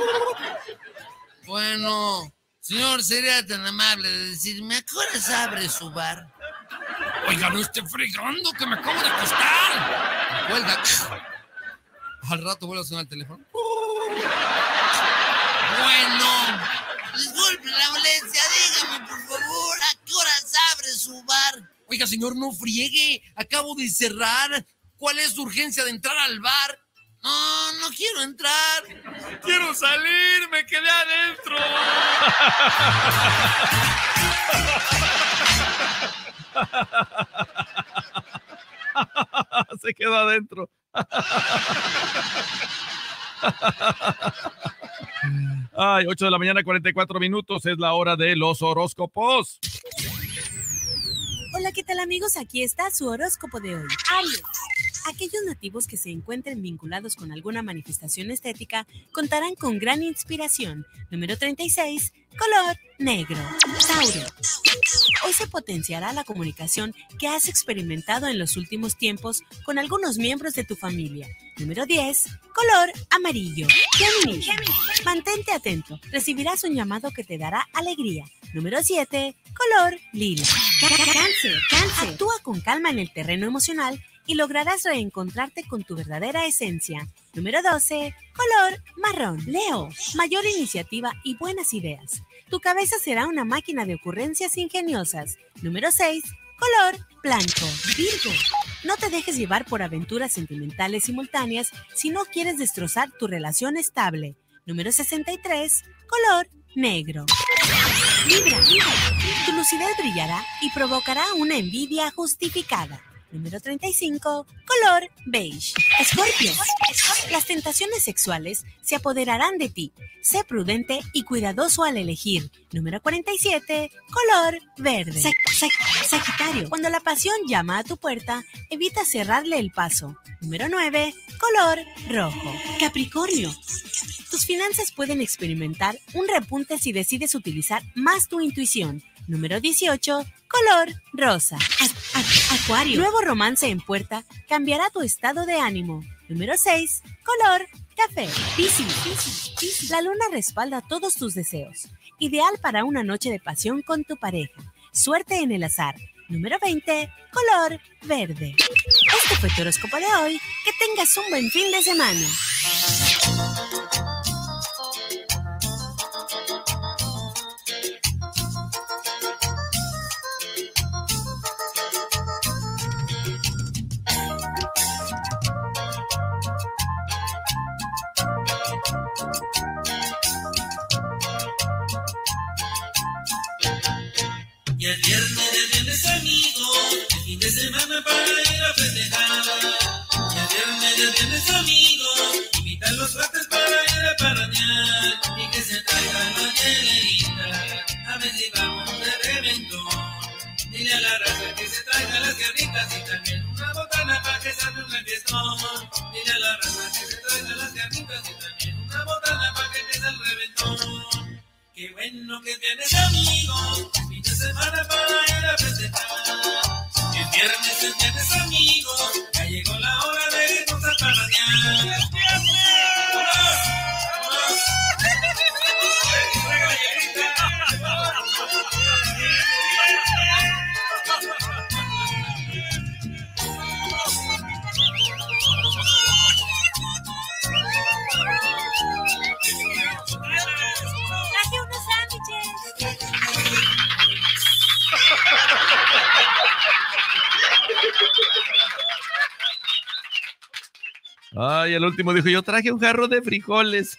Bueno, señor, sería tan amable de decirme ¿a qué horas abre su bar? Oiga, no esté fregando, que me acabo de acostar. Le cuelga. Al rato vuelve a sonar el teléfono. Bueno, disculpe la molestia, dígame por favor, ¿a qué horas abre su bar? Oiga, señor, no friegue, acabo de cerrar. ¿Cuál es su urgencia de entrar al bar? No quiero entrar. Quiero salir, me quedé adentro. Se quedó adentro. Ay, 8 de la mañana, 44 minutos, es la hora de los horóscopos. Hola, ¿qué tal amigos? Aquí está su horóscopo de hoy. Aries. Aquellos nativos que se encuentren vinculados con alguna manifestación estética contarán con gran inspiración. Número 36, color negro. Tauro. Hoy se potenciará la comunicación que has experimentado en los últimos tiempos con algunos miembros de tu familia. Número 10, color amarillo. Géminis. Mantente atento, recibirás un llamado que te dará alegría. Número 7, color lila. Cáncer. Actúa con calma en el terreno emocional y lograrás reencontrarte con tu verdadera esencia. Número 12, color marrón. Leo, mayor iniciativa y buenas ideas. Tu cabeza será una máquina de ocurrencias ingeniosas. Número 6, color blanco. Virgo, no te dejes llevar por aventuras sentimentales simultáneas si no quieres destrozar tu relación estable. Número 63, color negro. Libra, tu lucidez brillará y provocará una envidia justificada. Número 35, color beige. Escorpio, las tentaciones sexuales se apoderarán de ti. Sé prudente y cuidadoso al elegir. Número 47, color verde. Sagitario, cuando la pasión llama a tu puerta, evita cerrarle el paso. Número 9, color rojo. Capricornio, tus finanzas pueden experimentar un repunte si decides utilizar más tu intuición. Número 18, color rosa. Acuario, nuevo romance en puerta cambiará tu estado de ánimo. Número 6, color café. Piscis, la luna respalda todos tus deseos. Ideal para una noche de pasión con tu pareja. Suerte en el azar. Número 20, color verde. Este fue tu horóscopo de hoy. Que tengas un buen fin de semana. Y el viernes amigos, el fin de semana para ir a festejar. Y el viernes amigos, invita a los cuates para ir a parrandear. Y que se traigan la hielerita, a ver si vamos de reventón. Dile a la raza que se traiga las carnitas y también una botana para que salga un buen fiestón. Dile a la raza que se traiga las carnitas y también una botana para que empiece el reventón. Qué bueno que tienes amigos, fin de semana para ir a festejar. El viernes amigos, ya llegó la hora de irnos a parrandear. ¡Es viernes! ¡Vamos! ¡Traiga Traje unos sándwiches. Ay, el último dijo, yo traje un jarro de frijoles.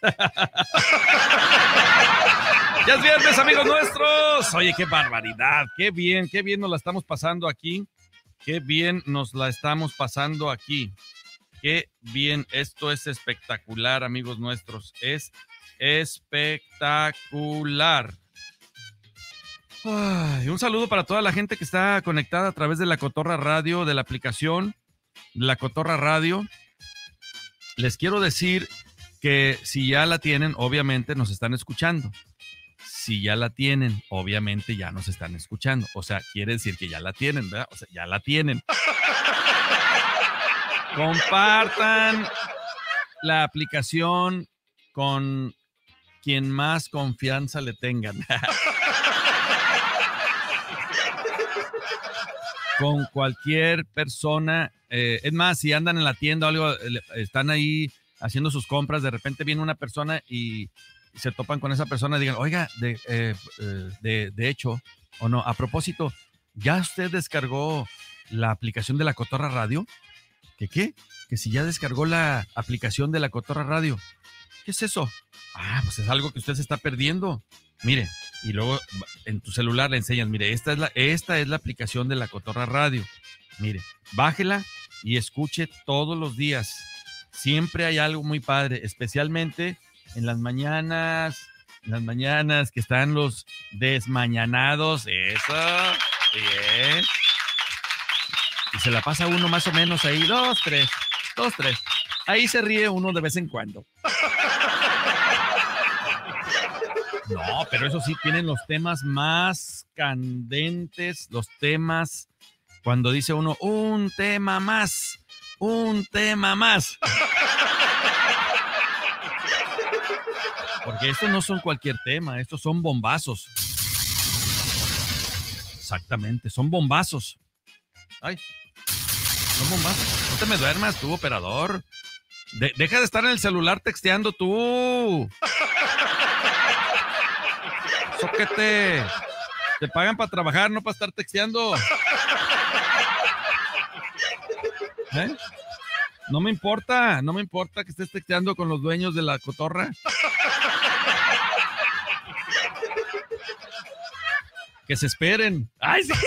Ya es viernes, amigos nuestros. Oye, qué barbaridad, qué bien nos la estamos pasando aquí. Qué bien nos la estamos pasando aquí. Qué bien, esto es espectacular, amigos nuestros. Es espectacular. Ay, un saludo para toda la gente que está conectada a través de La Cotorra Radio, de la aplicación La Cotorra Radio. Les quiero decir que si ya la tienen, obviamente nos están escuchando. Si ya la tienen, obviamente ya nos están escuchando. O sea, quiere decir que ya la tienen, ¿verdad? O sea, ya la tienen. Compartan la aplicación con quien más confianza le tengan. Con cualquier persona. Es más, si andan en la tienda o algo, están ahí haciendo sus compras, de repente viene una persona y se topan con esa persona, digan, oiga, de hecho, o no, a propósito, ¿ya usted descargó la aplicación de La Cotorra Radio? ¿Qué? Que si ya descargó la aplicación de La Cotorra Radio. ¿Qué es eso? Ah, pues es algo que usted se está perdiendo. Mire, y luego en tu celular le enseñan, mire, esta es la aplicación de La Cotorra Radio. Mire, bájela y escuche todos los días. Siempre hay algo muy padre, especialmente en las mañanas que están los desmañanados. Eso, bien. Y se la pasa uno más o menos ahí, 2, 3. Ahí se ríe uno de vez en cuando. No, pero eso sí, tienen los temas más candentes, los temas, cuando dice uno, un tema más. Porque estos no son cualquier tema, estos son bombazos. Exactamente, son bombazos. Ay, son bombazos. No te me duermas tú, operador. Deja de estar en el celular texteando tú. Sóquete. Te pagan para trabajar, no para estar texteando. ¿Eh? No me importa que estés texteando con los dueños de La Cotorra. Que se esperen. ¡Ay, sí!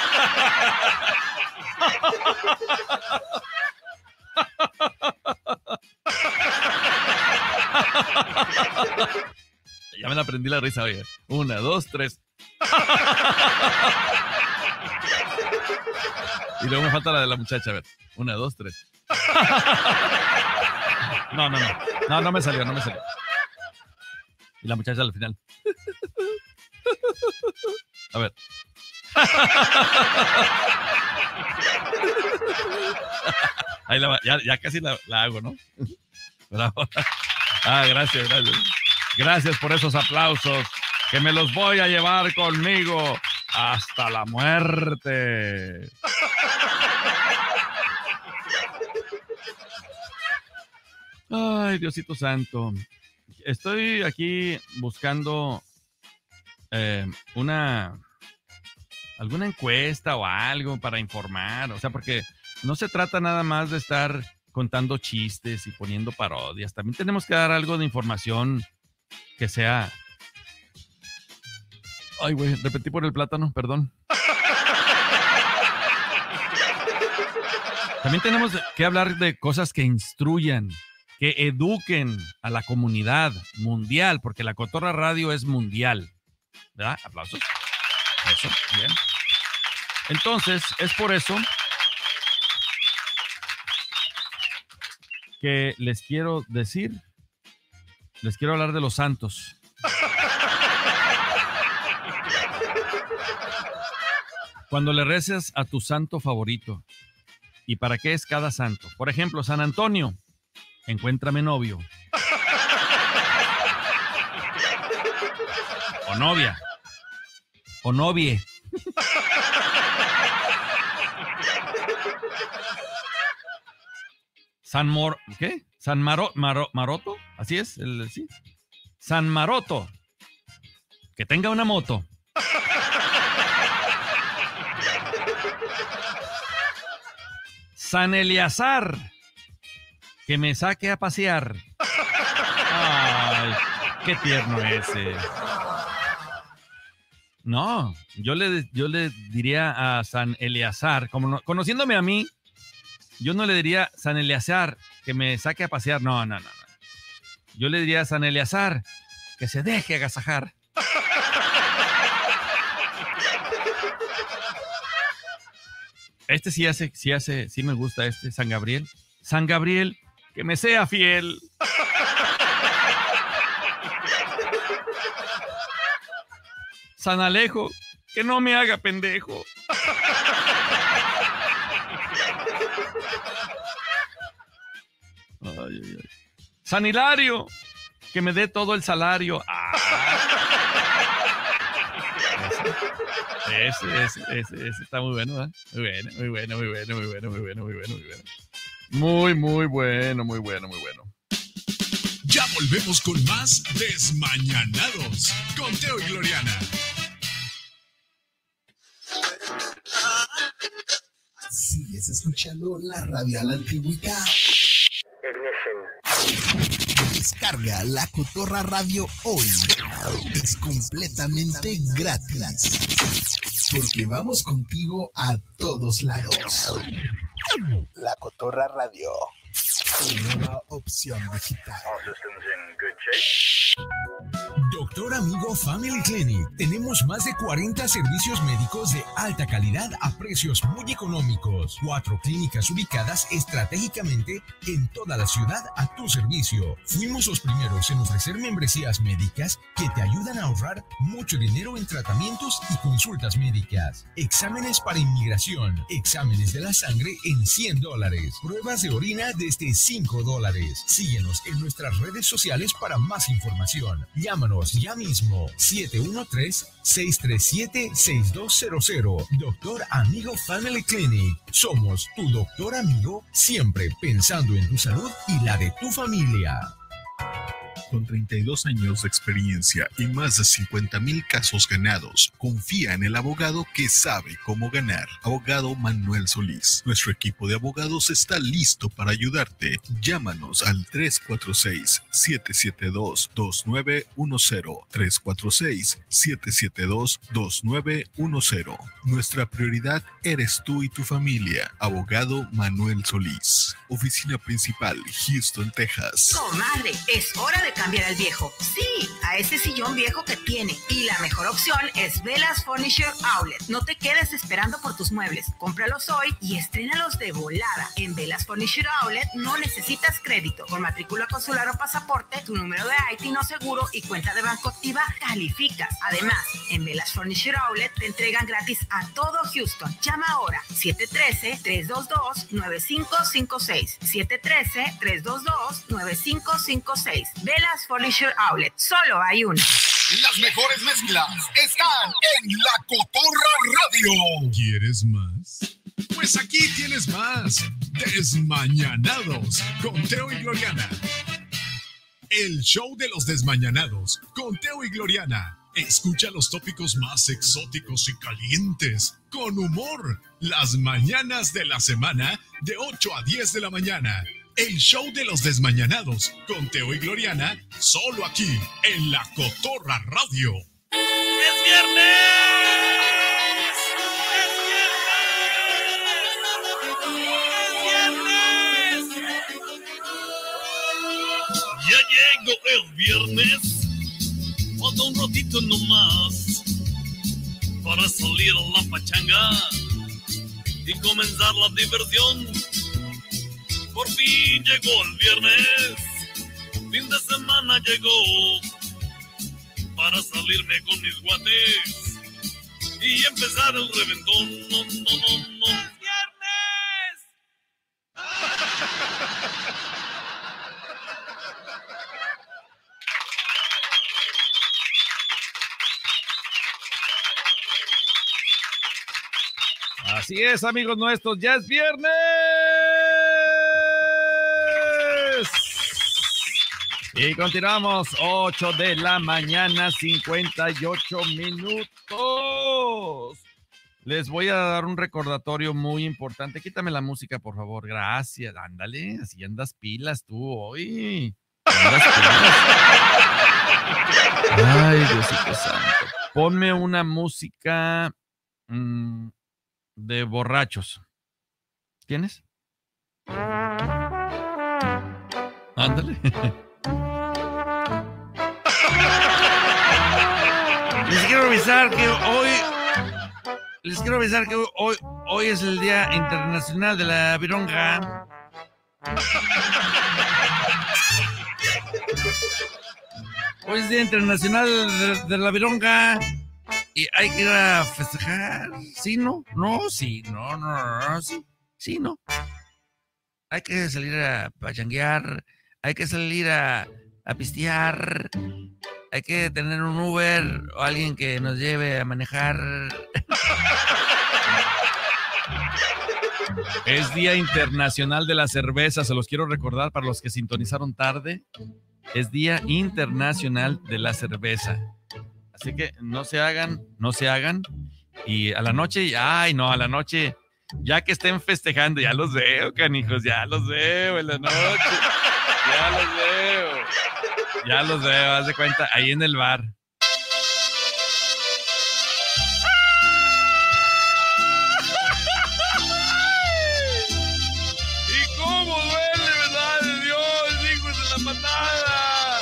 Ya me la aprendí la risa, oye. 1, 2, 3. Y luego me falta la de la muchacha, a ver. 1, 2, 3. No me salió. Y la muchacha al final. A ver. Ahí ya casi la hago, ¿no? Bravo. Ah, gracias. Gracias por esos aplausos, que me los voy a llevar conmigo Hasta la muerte. Ay, Diosito Santo. Estoy aquí buscando alguna encuesta o algo para informar. O sea, porque no se trata nada más de estar contando chistes y poniendo parodias. También tenemos que dar algo de información que sea... Ay, güey, repetí por el plátano, perdón. También tenemos que hablar de cosas que instruyan, que eduquen a la comunidad mundial, porque la Cotorra Radio es mundial. ¿Verdad? Aplausos. Eso, bien. Entonces, es por eso que les quiero hablar de los santos. Cuando le reces a tu santo favorito. ¿Y para qué es cada santo? Por ejemplo, San Antonio, encuéntrame novio. O novia. O novie. ¿Qué? San Maroto, así es, sí. San Maroto, que tenga una moto. San Eleazar, que me saque a pasear. Ay, qué tierno ese. No, yo le diría a San Eleazar, conociéndome a mí, yo no le diría San Eleazar, que me saque a pasear. No. Yo le diría a San Eleazar, que se deje agasajar. Este sí me gusta este, San Gabriel. San Gabriel, que me sea fiel. San Alejo, que no me haga pendejo. Ay. San Hilario, que me dé todo el salario. Ese está muy bueno, ¿eh? Muy bueno. Muy bueno. Ya volvemos con más Desmañanados con Teo y Gloriana. Sigues escuchando la radio a la antigüita. Descarga la Cotorra Radio hoy. Es completamente gratis. Porque vamos contigo a todos lados. La Cotorra Radio. Tu nueva opción digital. Doctor Amigo Family Clinic. Tenemos más de 40 servicios médicos de alta calidad a precios muy económicos. 4 clínicas ubicadas estratégicamente en toda la ciudad a tu servicio. Fuimos los primeros en ofrecer membresías médicas que te ayudan a ahorrar mucho dinero en tratamientos y consultas médicas. Exámenes para inmigración. Exámenes de la sangre en $100. Pruebas de orina desde $5. Síguenos en nuestras redes sociales para más información. Llámanos ya mismo 713-637-6200. Doctor Amigo Family Clinic. Somos tu doctor amigo, siempre pensando en tu salud y la de tu familia. Con 32 años de experiencia y más de 50,000 casos ganados, confía en el abogado que sabe cómo ganar. Abogado Manuel Solís. Nuestro equipo de abogados está listo para ayudarte. Llámanos al 346-772-2910. 346-772-2910. Nuestra prioridad eres tú y tu familia. Abogado Manuel Solís. Oficina principal, Houston, Texas. Comadre, es hora de cambiar al viejo. Sí, a ese sillón viejo que tiene. Y la mejor opción es Velas Furniture Outlet. No te quedes esperando por tus muebles. Cómpralos hoy y estrénalos de volada. En Velas Furniture Outlet no necesitas crédito. Con matrícula consular o pasaporte, tu número de ITIN o seguro y cuenta de banco activa, calificas. Además, en Velas Furniture Outlet te entregan gratis a todo Houston. Llama ahora 713-322-9556. 713-322-9556. Velas Furniture Outlet. Solo hay una. Las mejores mezclas están en La Cotorra Radio. ¿Quieres más? Pues aquí tienes más. Desmañanados con Teo y Gloriana. El show de los desmañanados con Teo y Gloriana. Escucha los tópicos más exóticos y calientes con humor. Las mañanas de la semana de 8 a 10 de la mañana. El show de los desmañanados con Teo y Gloriana, solo aquí en La Cotorra Radio. ¡Es viernes! Ya llegó el viernes, falta un ratito nomás para salir a la pachanga y comenzar la diversión. Por fin llegó el viernes, fin de semana llegó para salirme con mis guates y empezar el reventón. No, no, no, no. ¡Es viernes! Así es, amigos nuestros, ya es viernes. Y continuamos, 8 de la mañana, 58 minutos. Les voy a dar un recordatorio muy importante. Quítame la música, por favor. Gracias. Ándale, así andas pilas tú hoy. Andas pilas. Ay, Diosito santo. Ponme una música de borrachos. ¿Tienes? Ándale. Les quiero avisar que hoy es el Día Internacional de la Vironga. Hoy es Día Internacional de la Vironga y hay que ir a festejar. ¿Sí, no? No, sí, no, sí, sí, no. Hay que salir a pachanguear, hay que salir a pistear. Hay que tener un Uber o alguien que nos lleve a manejar. Es Día Internacional de la Cerveza, se los quiero recordar para los que sintonizaron tarde. Es Día Internacional de la Cerveza. Así que no se hagan. Y a la noche, a la noche, ya que estén festejando, ya los veo, canijos, ya los veo en la noche. Ya los veo, haz de cuenta, ahí en el bar. ¿Y cómo duele, verdad de Dios, hijos de la patada?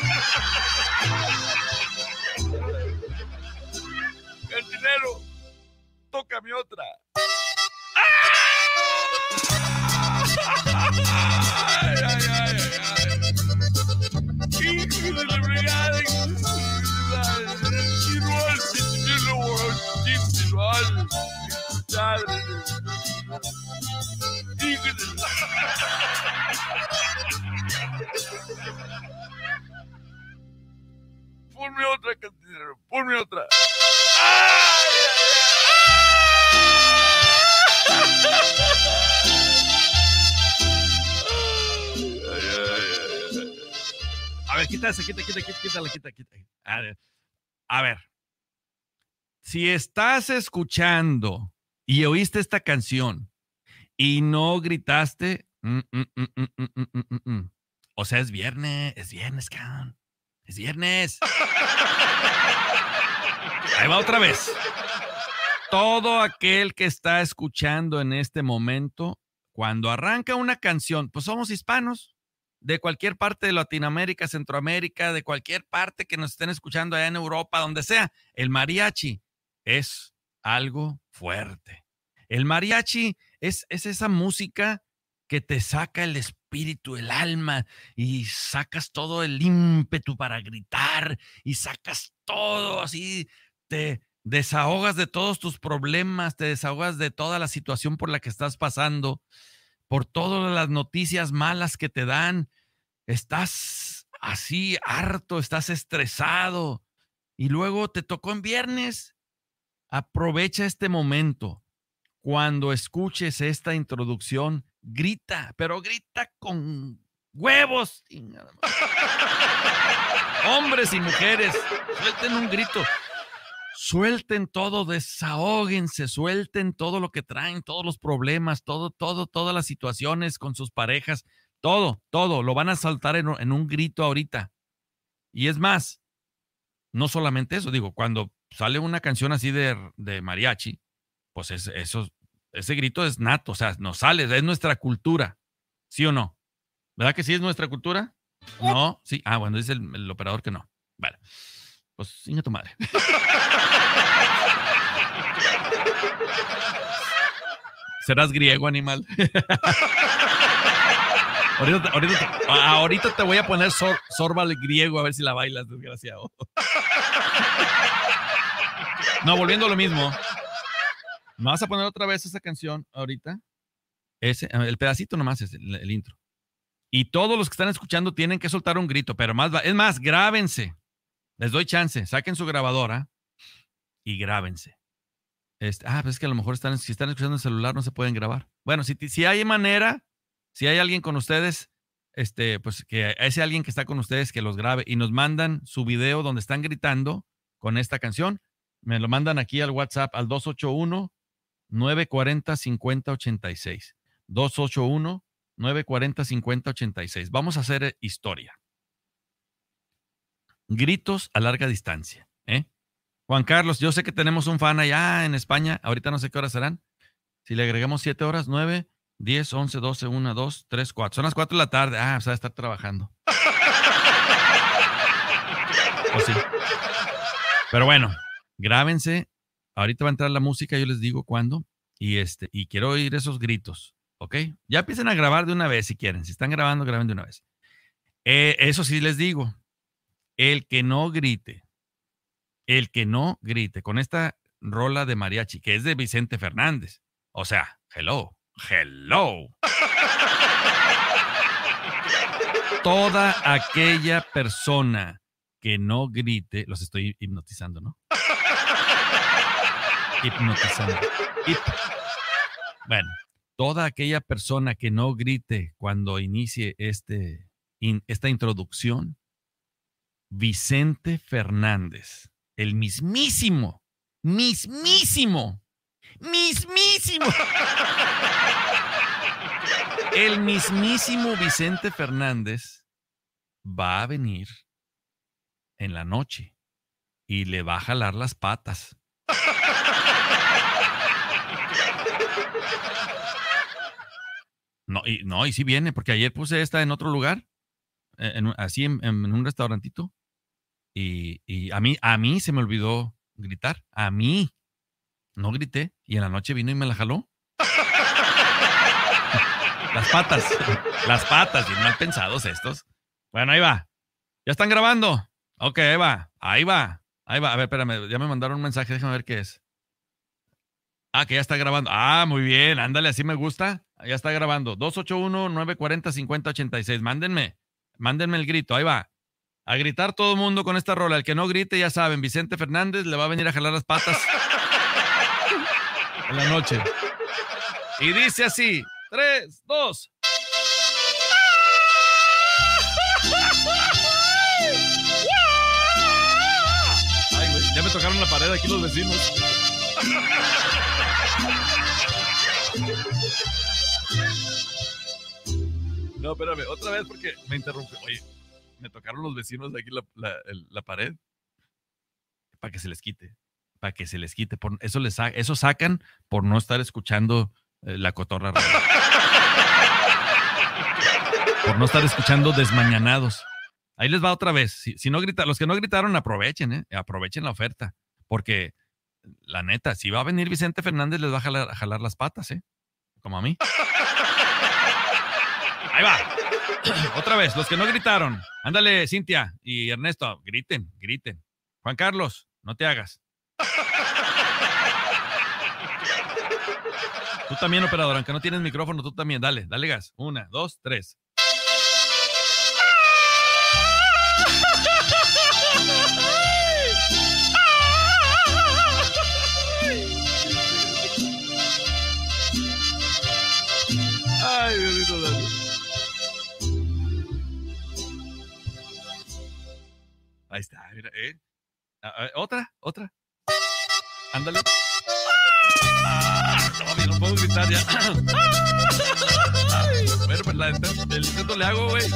Cantinero, tócame otra. Hijo de la brigada, ponme otra, cantinero, ponme otra. A ver, quítala. A ver. Si estás escuchando y oíste esta canción y no gritaste, o sea, es viernes, cabrón. Es viernes. Ahí va otra vez. Todo aquel que está escuchando en este momento, cuando arranca una canción, pues somos hispanos, de cualquier parte de Latinoamérica, Centroamérica, de cualquier parte que nos estén escuchando allá en Europa, donde sea, el mariachi es algo fuerte. El mariachi es esa música que te saca el espíritu, el alma, y sacas todo el ímpetu para gritar, y sacas todo así, te desahogas de todos tus problemas, te desahogas de toda la situación por la que estás pasando, por todas las noticias malas que te dan. Estás así harto, estás estresado, y luego te tocó en viernes. Aprovecha este momento. Cuando escuches esta introducción, grita, pero grita con huevos. Hombres y mujeres, suelten un grito. Suelten todo, desahóguense, suelten todo lo que traen, todos los problemas, todas las situaciones con sus parejas, todo, lo van a saltar en un grito ahorita. Y es más, no solamente eso, digo, cuando sale una canción así de mariachi, pues ese grito es nato, o sea, nos sale, es nuestra cultura, ¿sí o no? ¿Verdad que sí es nuestra cultura? No, sí, bueno, dice el operador que no. Vale, pues sigue tu madre. ¿Serás griego, animal? Ahorita te voy a poner Sorbal griego a ver si la bailas, desgraciado. No, volviendo a lo mismo. ¿Me vas a poner otra vez esa canción ahorita? El pedacito nomás es el intro. Y todos los que están escuchando tienen que soltar un grito, pero es más, grábense. Les doy chance, saquen su grabadora y grábense. Pues es que a lo mejor si están escuchando el celular no se pueden grabar. Bueno, si hay manera, si hay alguien con ustedes, pues que ese alguien que está con ustedes que los grabe y nos mandan su video donde están gritando con esta canción, me lo mandan aquí al WhatsApp al 281-940-5086. 281-940-5086. Vamos a hacer historia. Gritos a larga distancia, ¿eh? Juan Carlos, yo sé que tenemos un fan allá en España. Ahorita no sé qué horas serán. Si le agregamos 7 horas, 9, 10, 11, 12, 1, 2, 3, 4. Son las 4 de la tarde. Pues va a estar trabajando. Pues sí. Pero bueno, grábense. Ahorita va a entrar la música, yo les digo cuándo. Y quiero oír esos gritos, ¿ok? Ya empiecen a grabar de una vez si quieren. Si están grabando, graben de una vez. Eso sí les digo. El que no grite con esta rola de mariachi, que es de Vicente Fernández. O sea, hello. Toda aquella persona que no grite, los estoy hipnotizando, ¿no? Hipnotizando. Bueno, toda aquella persona que no grite cuando inicie esta introducción, Vicente Fernández, el mismísimo Vicente Fernández va a venir en la noche y le va a jalar las patas. Y sí viene, porque ayer puse esta en otro lugar, en un restaurantito, y a mí se me olvidó gritar. A mí no grité, y en la noche vino y me la jaló. Las patas, bien mal pensados estos. Bueno, ahí va. ¿Ya están grabando? Ok, ahí va. A ver, espérame, ya me mandaron un mensaje, déjame ver qué es. Que ya está grabando. Muy bien, ándale, así me gusta. Ya está grabando. 281-940-5086. Mándenme el grito, ahí va. A gritar todo el mundo con esta rola. El que no grite, ya saben, Vicente Fernández le va a venir a jalar las patas en la noche. Y dice así, 3, 2. Ay, güey, ya me tocaron la pared aquí los vecinos. No, espérame, otra vez porque me interrumpió. Oye, me tocaron los vecinos de aquí la pared. Para que se les quite. Eso sacan por no estar escuchando la cotorra radio. Por no estar escuchando desmañanados. Ahí les va otra vez. Si no grita, los que no gritaron, aprovechen, aprovechen la oferta. Porque, la neta, si va a venir Vicente Fernández, les va a jalar las patas, como a mí. Ahí va. Otra vez, los que no gritaron. Ándale, Cintia y Ernesto, griten. Juan Carlos, no te hagas. Tú también, operador, aunque no tienes micrófono, tú también. Dale gas. 1, 2, 3. Otra. Ándale. No, no puedo gritar ya. Bueno, pues el intento le hago, güey.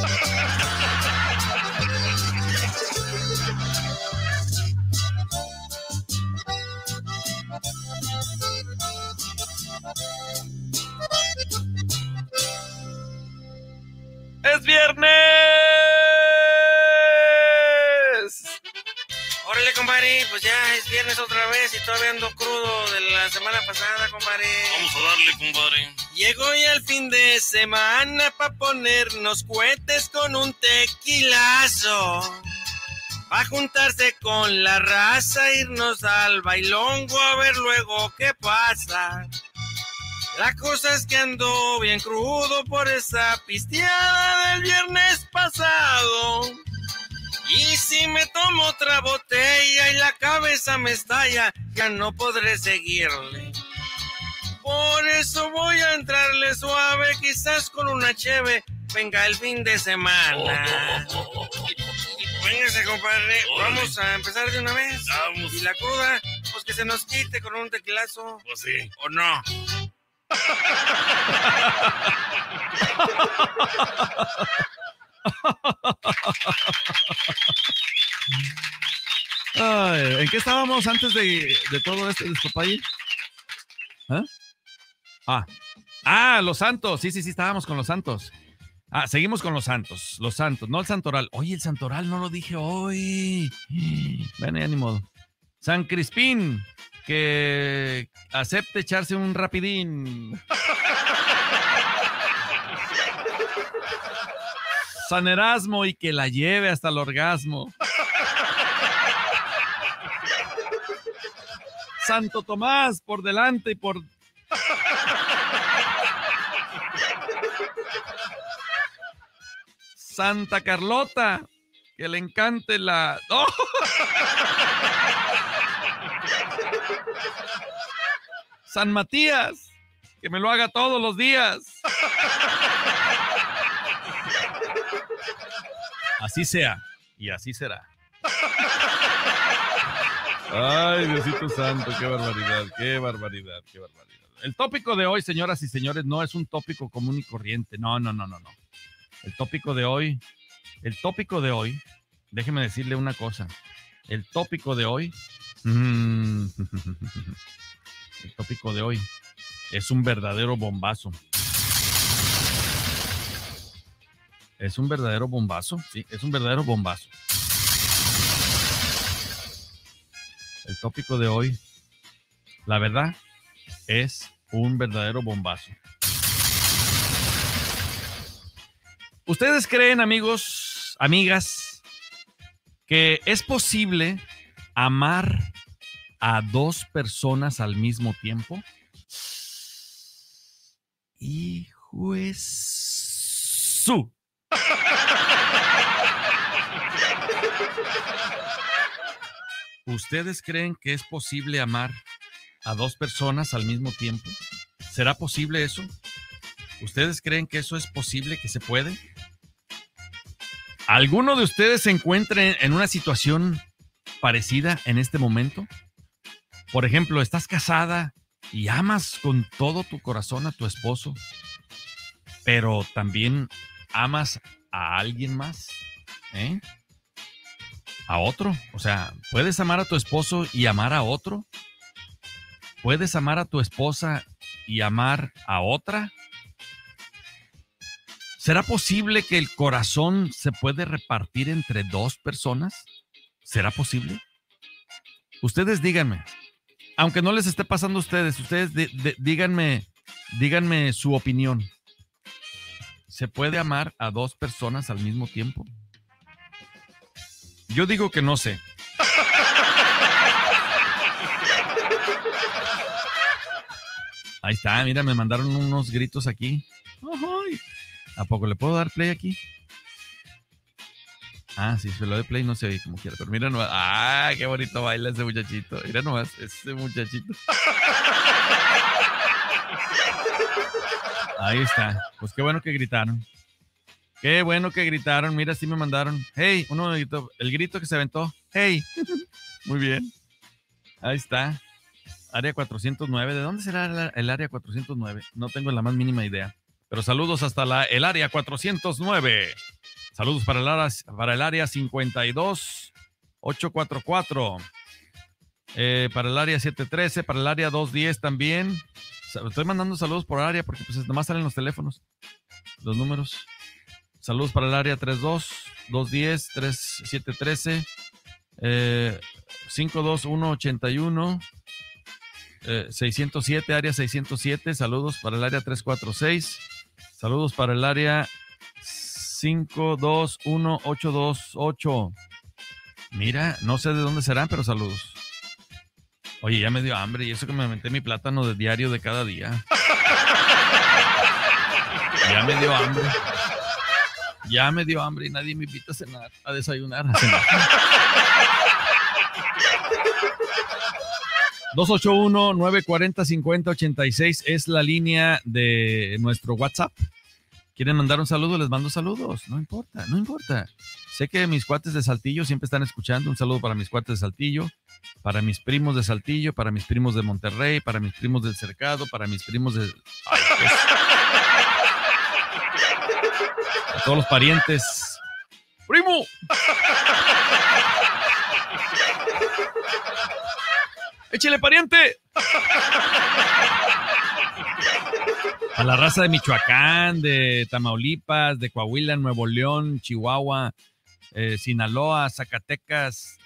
¡Es viernes! Órale, compadre, pues ya es viernes otra vez y todavía ando crudo de la semana pasada, compadre. Vamos a darle, compadre. Llegó ya el fin de semana pa' ponernos cohetes con un tequilazo. Pa' juntarse con la raza, irnos al bailongo a ver luego qué pasa. La cosa es que ando bien crudo por esa pisteada del viernes pasado. Y si me tomo otra botella y la cabeza me estalla, ya no podré seguirle. Por eso voy a entrarle suave, quizás con una cheve venga el fin de semana. Véngase, compadre, vamos a empezar de una vez. Vamos. Y la cruda, pues que se nos quite con un tequilazo. Pues sí. ¿O no? Ay, ¿en qué estábamos antes de todo este despapalle? Los santos. Sí, estábamos con los santos. Seguimos con los santos, no el santoral. Oye, el santoral no lo dije hoy. Bueno, ya ni modo. San Crispín, que acepte echarse un rapidín. San Erasmo, y que la lleve hasta el orgasmo. Santo Tomás, por delante y por... Santa Carlota, que le encante la... ¡Oh! San Matías, que me lo haga todos los días. Así sea, y así será. Ay, Diosito Santo, qué barbaridad, qué barbaridad, qué barbaridad. El tópico de hoy, señoras y señores, no es un tópico común y corriente. No. El tópico de hoy, déjeme decirle una cosa. El tópico de hoy es un verdadero bombazo. Es un verdadero bombazo, sí, es un verdadero bombazo. El tópico de hoy, la verdad, es un verdadero bombazo. ¿Ustedes creen, amigos, amigas, que es posible amar a dos personas al mismo tiempo? ¡Hijo de su! ¿Ustedes creen que es posible amar a dos personas al mismo tiempo? ¿Será posible eso? ¿Ustedes creen que eso es posible, que se puede? ¿Alguno de ustedes se encuentra en una situación parecida en este momento? Por ejemplo, estás casada y amas con todo tu corazón a tu esposo, pero también amas a alguien más, a otro. O sea, ¿puedes amar a tu esposo y amar a otro? ¿Puedes amar a tu esposa y amar a otra? ¿Será posible que el corazón se puede repartir entre dos personas? ¿Será posible? Ustedes díganme, aunque no les esté pasando a ustedes, díganme su opinión. ¿Se puede amar a dos personas al mismo tiempo? Yo digo que no sé. Ahí está, mira, me mandaron unos gritos aquí. ¡Ay! ¿A poco le puedo dar play aquí? Sí, se lo doy play, no se oye como quiera. Pero mira nomás. Qué bonito baila ese muchachito. Mira nomás, ese muchachito. Ahí está. Pues qué bueno que gritaron. Qué bueno que gritaron. Mira, sí me mandaron. Hey, uno gritó. El grito que se aventó. Hey. Muy bien. Ahí está. Área 409. ¿De dónde será el área 409? No tengo la más mínima idea. Pero saludos hasta el área 409. Saludos para el área 52844. Para el área 713, para el área 210 también. Estoy mandando saludos por área porque pues nomás salen los teléfonos, los números. Saludos para el área 32, 210, 3713, 52181, 607, área 607. Saludos para el área 346. Saludos para el área 521828. Mira, no sé de dónde serán, pero saludos. Oye, ya me dio hambre y eso que me aventé mi plátano de diario de cada día. Ya me dio hambre. Ya me dio hambre y nadie me invita a cenar, a desayunar, a cenar. 281-940-5086 es la línea de nuestro WhatsApp. ¿Quieren mandar un saludo? Les mando saludos. No importa, no importa. Sé que mis cuates de Saltillo siempre están escuchando. Un saludo para mis cuates de Saltillo, para mis primos de Saltillo, para mis primos de Monterrey, para mis primos del Cercado, para mis primos de... Ay, pues... A todos los parientes. ¡Primo! ¡Échale, pariente! A la raza de Michoacán, de Tamaulipas, de Coahuila, Nuevo León, Chihuahua, Sinaloa, Zacatecas.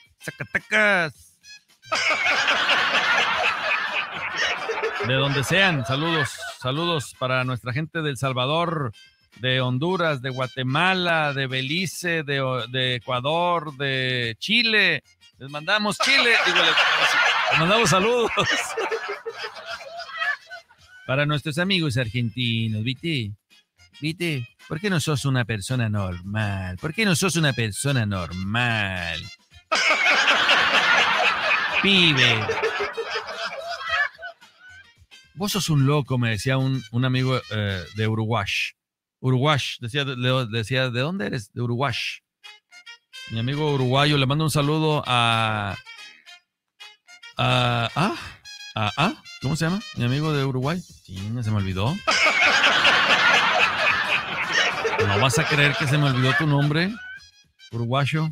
De donde sean, saludos. Saludos para nuestra gente de El Salvador, de Honduras, de Guatemala, de Belice, de Ecuador, de Chile. Les mandamos Chile, les mandamos saludos. Para nuestros amigos argentinos, ¿viste? ¿Por qué no sos una persona normal? Pibe. Vos sos un loco, me decía un amigo de Uruguay. Decía, ¿de dónde eres? De Uruguay. Mi amigo uruguayo, le mando un saludo ¿cómo se llama? Mi amigo de Uruguay. Sí, se me olvidó. No vas a creer que se me olvidó tu nombre. Uruguayo.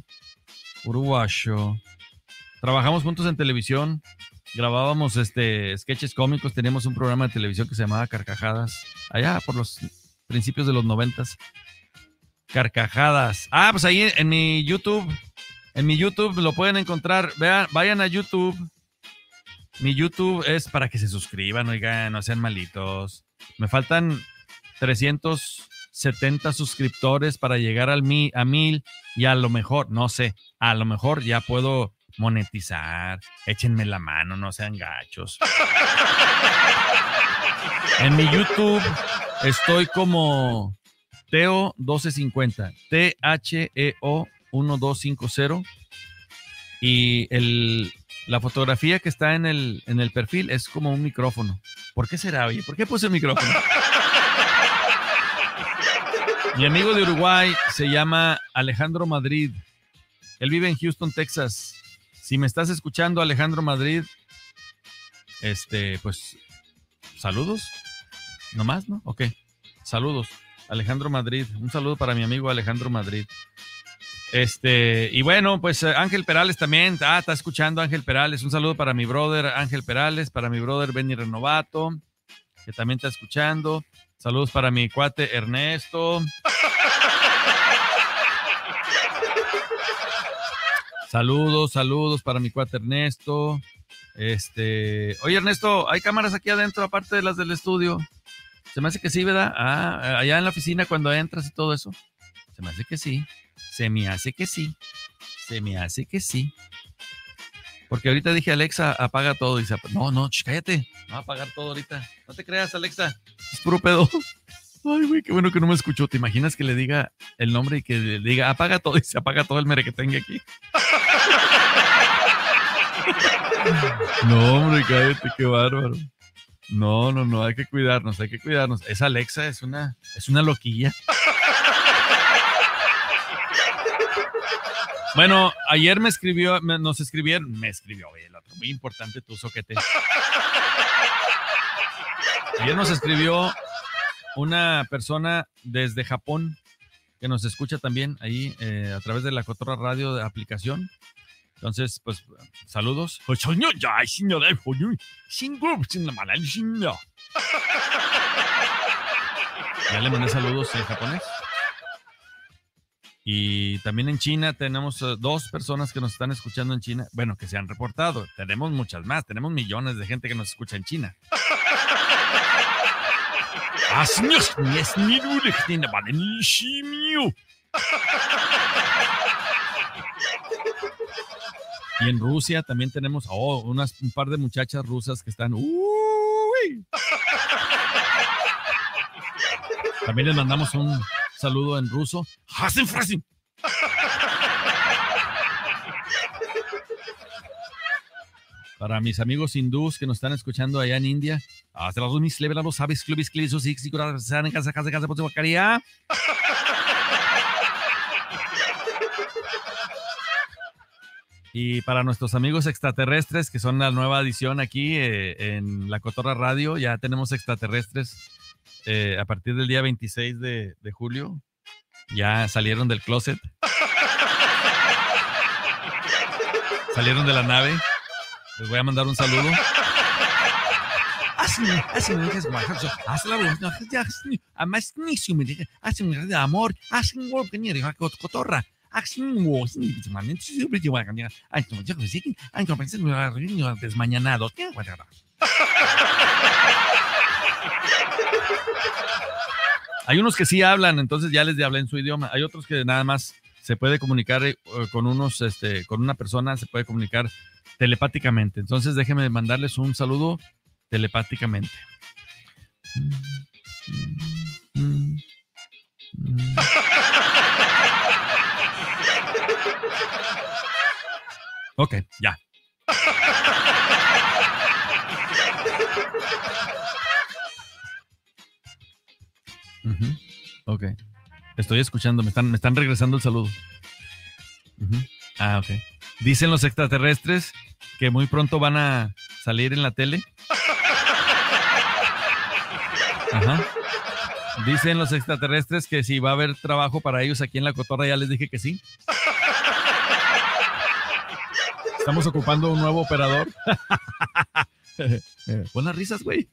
Trabajamos juntos en televisión. Grabábamos sketches cómicos. Teníamos un programa de televisión que se llamaba Carcajadas. Allá por los principios de los 90s. Carcajadas. Pues ahí en mi YouTube. En mi YouTube lo pueden encontrar. Vean, vayan a YouTube. Mi YouTube es para que se suscriban, oigan, no sean malitos. Me faltan 370 suscriptores para llegar a 1000 y a lo mejor, no sé, a lo mejor ya puedo monetizar. Échenme la mano, no sean gachos. En mi YouTube estoy como Teo 1250, THEO 1250 y la fotografía que está en el perfil es como un micrófono. ¿Por qué será, oye? ¿Por qué puse el micrófono? Mi amigo de Uruguay se llama Alejandro Madrid. Él vive en Houston, Texas. Si me estás escuchando, Alejandro Madrid, pues, saludos. ¿No más, no? Ok. Saludos, Alejandro Madrid. Un saludo para mi amigo Alejandro Madrid. Y bueno, pues Ángel Perales también, está escuchando Ángel Perales, un saludo para mi brother Ángel Perales, para mi brother Benny Renovato, que también está escuchando, saludos para mi cuate Ernesto, saludos para mi cuate Ernesto, oye Ernesto, ¿hay cámaras aquí adentro aparte de las del estudio? Se me hace que sí, ¿verdad? Allá en la oficina cuando entras y todo eso, se me hace que sí. Se me hace que sí. Porque ahorita dije, Alexa, apaga todo. Y dice, no, cállate. No va a apagar todo ahorita. No te creas, Alexa. Es puro pedo. Ay, güey, qué bueno que no me escuchó. ¿Te imaginas que le diga el nombre y que le diga, apaga todo? Y se apaga todo el mere que tenga aquí. No, hombre, cállate, qué bárbaro. No, hay que cuidarnos. Esa Alexa es una loquilla. Bueno, ayer me escribió el otro, muy importante, tu soquete. Ayer nos escribió una persona desde Japón que nos escucha también ahí a través de la Cotorra Radio de aplicación. Entonces, pues, saludos. Ya le mandé saludos en japonés. Y también en China tenemos 2 personas que nos están escuchando en China. Bueno, que se han reportado. Tenemos muchas más. Tenemos millones de gente que nos escucha en China. Y en Rusia también tenemos un par de muchachas rusas que están... También les mandamos un saludo en ruso. Para mis amigos hindús que nos están escuchando allá en India. Y para nuestros amigos extraterrestres, que son la nueva edición aquí en La Cotorra Radio, ya tenemos extraterrestres a partir del día 26 de julio. Ya salieron del closet. Salieron de la nave. Les voy a mandar un saludo. Amor, cotorra. Desmañanados. Hay unos que sí hablan, entonces ya les hablé en su idioma. Hay otros que nada más se puede comunicar con una persona, se puede comunicar telepáticamente. Entonces déjenme mandarles un saludo telepáticamente. Ok, ya. Ok. Estoy escuchando, me están regresando el saludo. Ok. Dicen los extraterrestres que muy pronto van a salir en la tele. Ajá. Dicen los extraterrestres que si va a haber trabajo para ellos aquí en La Cotorra, ya les dije que sí. Estamos ocupando un nuevo operador. Pon las risas, güey.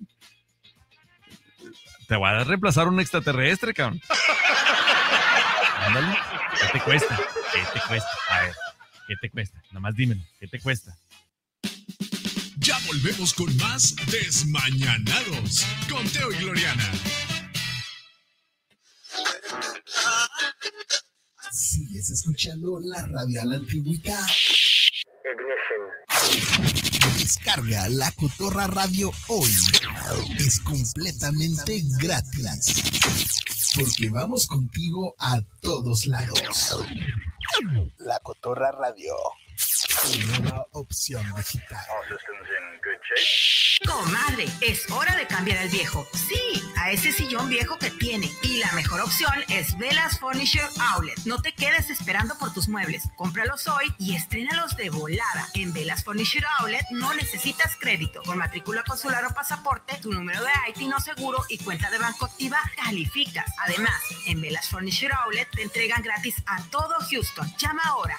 Te voy a reemplazar un extraterrestre, cabrón. Ándale. ¿Qué te cuesta? ¿Qué te cuesta? A ver, ¿qué te cuesta? Nomás dímelo. ¿Qué te cuesta? Ya volvemos con más Desmañanados con Teo y Gloriana. Sigues escuchando la radio a la antigüita. Descarga La Cotorra Radio hoy. Es completamente gratis. Porque vamos contigo a todos lados. La Cotorra Radio. Nueva opción digital. Comadre, es hora de cambiar el viejo. Sí, a ese sillón viejo que tiene. Y la mejor opción es Velas Furniture Outlet. No te quedes esperando por tus muebles. Cómpralos hoy y estrénalos de volada. En Velas Furniture Outlet no necesitas crédito. Con matrícula consular o pasaporte, tu número de ITIN o seguro y cuenta de banco activa, calificas. Además, en Velas Furniture Outlet te entregan gratis a todo Houston. Llama ahora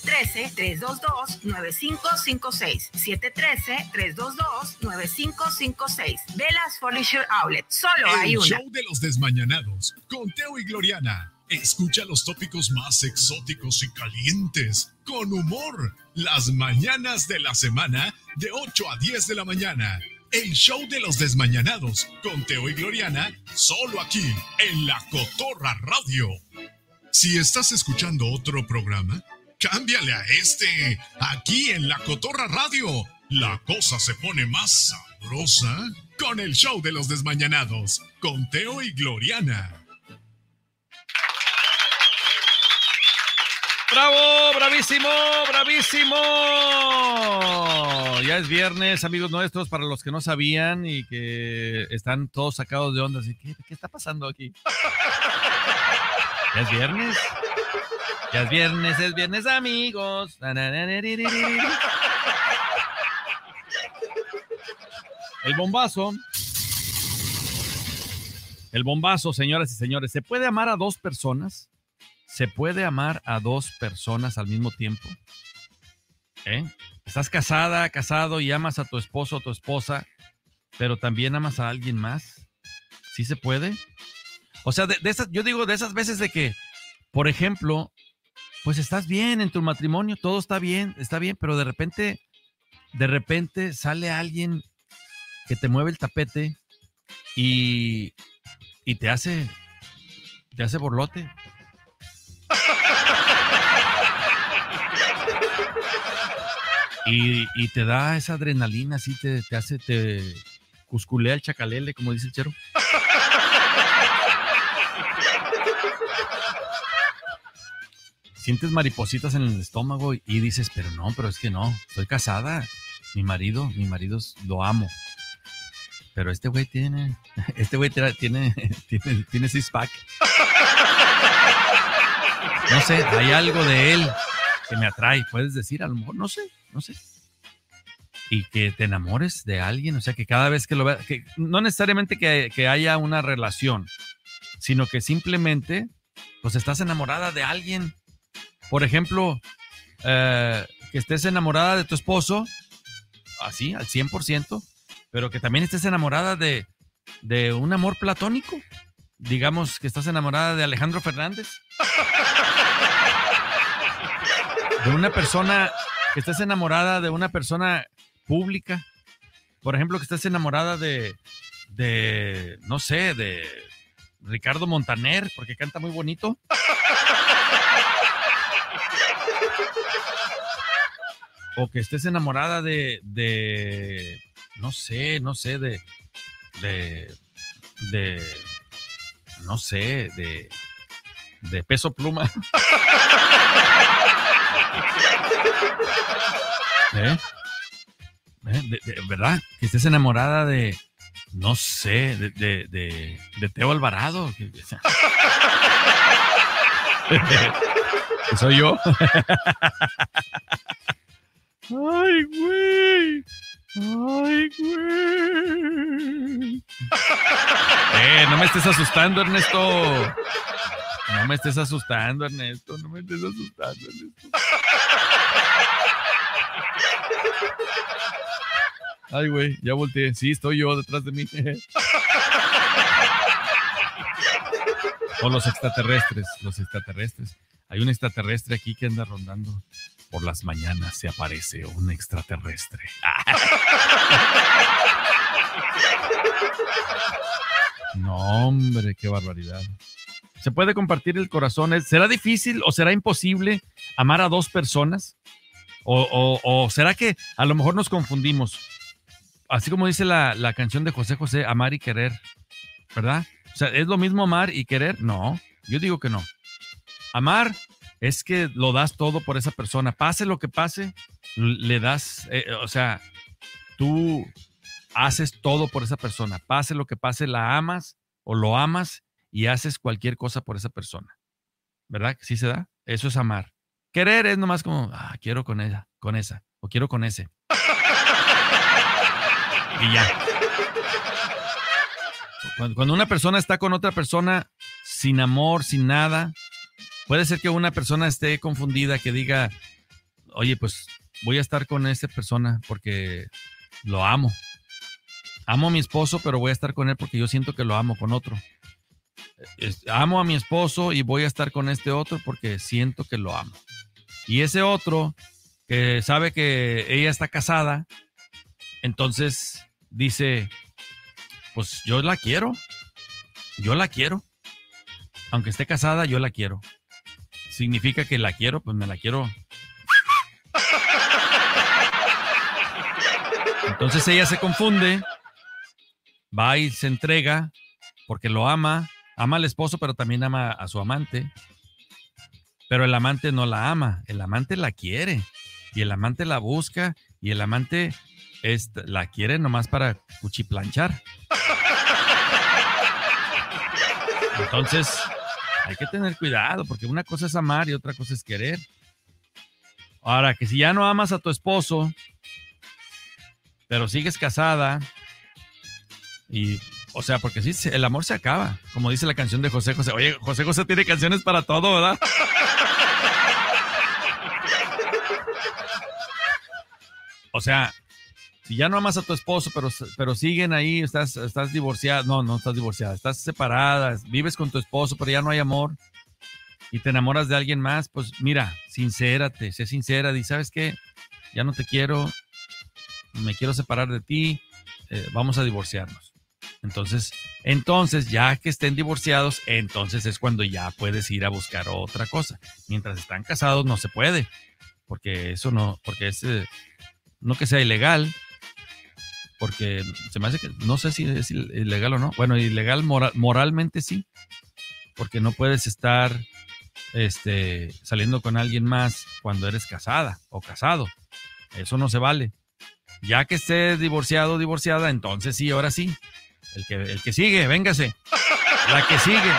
713-322-9556. 713-322-9556. Velas Furniture Outlet. Solo hay una. El show de los desmañanados con Teo y Gloriana. Escucha los tópicos más exóticos y calientes con humor. Las mañanas de la semana de 8 a 10 de la mañana. El show de los desmañanados con Teo y Gloriana. Solo aquí en La Cotorra Radio. Si estás escuchando otro programa, cámbiale a este. Aquí en La Cotorra Radio. La cosa se pone más sabrosa con el show de los desmañanados, con Teo y Gloriana. ¡Bravo! ¡Bravísimo! ¡Bravísimo! Ya es viernes, amigos nuestros, para los que no sabían y que están todos sacados de onda. Así, ¿qué está pasando aquí? ¿Ya es viernes? Ya es viernes, amigos. El bombazo, señoras y señores. ¿Se puede amar a dos personas? ¿Se puede amar a dos personas al mismo tiempo? Estás casado y amas a tu esposo o tu esposa, pero también amas a alguien más. ¿Sí se puede? O sea, yo digo de esas veces de que, por ejemplo, pues estás bien en tu matrimonio, todo está bien, pero de repente sale alguien que te mueve el tapete y te hace borlote. Y te da esa adrenalina, así te cusculea el chacalele, como dice el chero. Sientes maripositas en el estómago y dices, pero es que no, estoy casada, mi marido lo amo. Pero este güey tiene six pack. No sé, hay algo de él que me atrae, puedes decir, a lo mejor, no sé. Y que te enamores de alguien, o sea, que cada vez que lo veas, que no necesariamente que haya una relación, sino que simplemente, pues estás enamorada de alguien. Por ejemplo, que estés enamorada de tu esposo, así, al 100%, pero que también estés enamorada de un amor platónico. Digamos que estás enamorada de Alejandro Fernández. De una persona, que estés enamorada de una persona pública. Por ejemplo, que estés enamorada de no sé, de Ricardo Montaner, porque canta muy bonito. O que estés enamorada de no sé, de Peso Pluma. ¿Verdad? Que estés enamorada de, no sé, de Teo Alvarado. Que soy yo. Ay, güey. No me estés asustando, Ernesto. No me estés asustando, Ernesto. Ay, güey, ya volteé. Sí, estoy yo detrás de mí. O los extraterrestres. Hay un extraterrestre aquí que anda rondando. Por las mañanas se aparece un extraterrestre. No, hombre, qué barbaridad. ¿Se puede compartir el corazón? ¿Será difícil o será imposible amar a dos personas? ¿O será que a lo mejor nos confundimos? Así como dice la canción de José José, amar y querer, ¿verdad? O sea, ¿es lo mismo amar y querer? No, yo digo que no. Amar es que lo das todo por esa persona. Pase lo que pase, le das, o sea, tú haces todo por esa persona. Pase lo que pase, la amas o lo amas y haces cualquier cosa por esa persona. ¿Verdad? ¿Sí se da? Eso es amar. Querer es nomás como, quiero con ella, con esa, o quiero con ese. Y ya. Cuando una persona está con otra persona sin amor, sin nada, puede ser que una persona esté confundida, que diga, oye, pues voy a estar con esta persona porque lo amo. Amo a mi esposo, pero voy a estar con él porque yo siento que lo amo con otro. Amo a mi esposo y voy a estar con este otro porque siento que lo amo. Y ese otro, que sabe que ella está casada, entonces dice, pues yo la quiero. Aunque esté casada, yo la quiero. Significa que la quiero, pues me la quiero. Entonces ella se confunde, va y se entrega porque lo ama al esposo, pero también ama a su amante. Pero el amante no la ama, el amante la quiere y el amante la busca y el amante la quiere nomás para cuchiplanchar. Entonces, Hay que tener cuidado, porque una cosa es amar y otra cosa es querer. Ahora, que si ya no amas a tu esposo, pero sigues casada, y, o sea, porque sí, el amor se acaba, como dice la canción de José José. Oye, José José tiene canciones para todo, ¿verdad? O sea, si ya no amas a tu esposo, pero siguen ahí, estás divorciada, no estás divorciada, estás separada, vives con tu esposo, pero ya no hay amor, y te enamoras de alguien más, pues mira, sincérate, sé sincera, di, ¿sabes qué? Ya no te quiero, me quiero separar de ti, vamos a divorciarnos. Entonces, ya que estén divorciados, entonces es cuando ya puedes ir a buscar otra cosa. Mientras están casados no se puede, porque eso no, porque es, no que sea ilegal, porque se me hace que, no sé si es ilegal o no. Bueno, ilegal moralmente sí, porque no puedes estar saliendo con alguien más cuando eres casada o casado. Eso no se vale. Ya que estés divorciado o divorciada, entonces sí, ahora sí. El que sigue, véngase. La que sigue.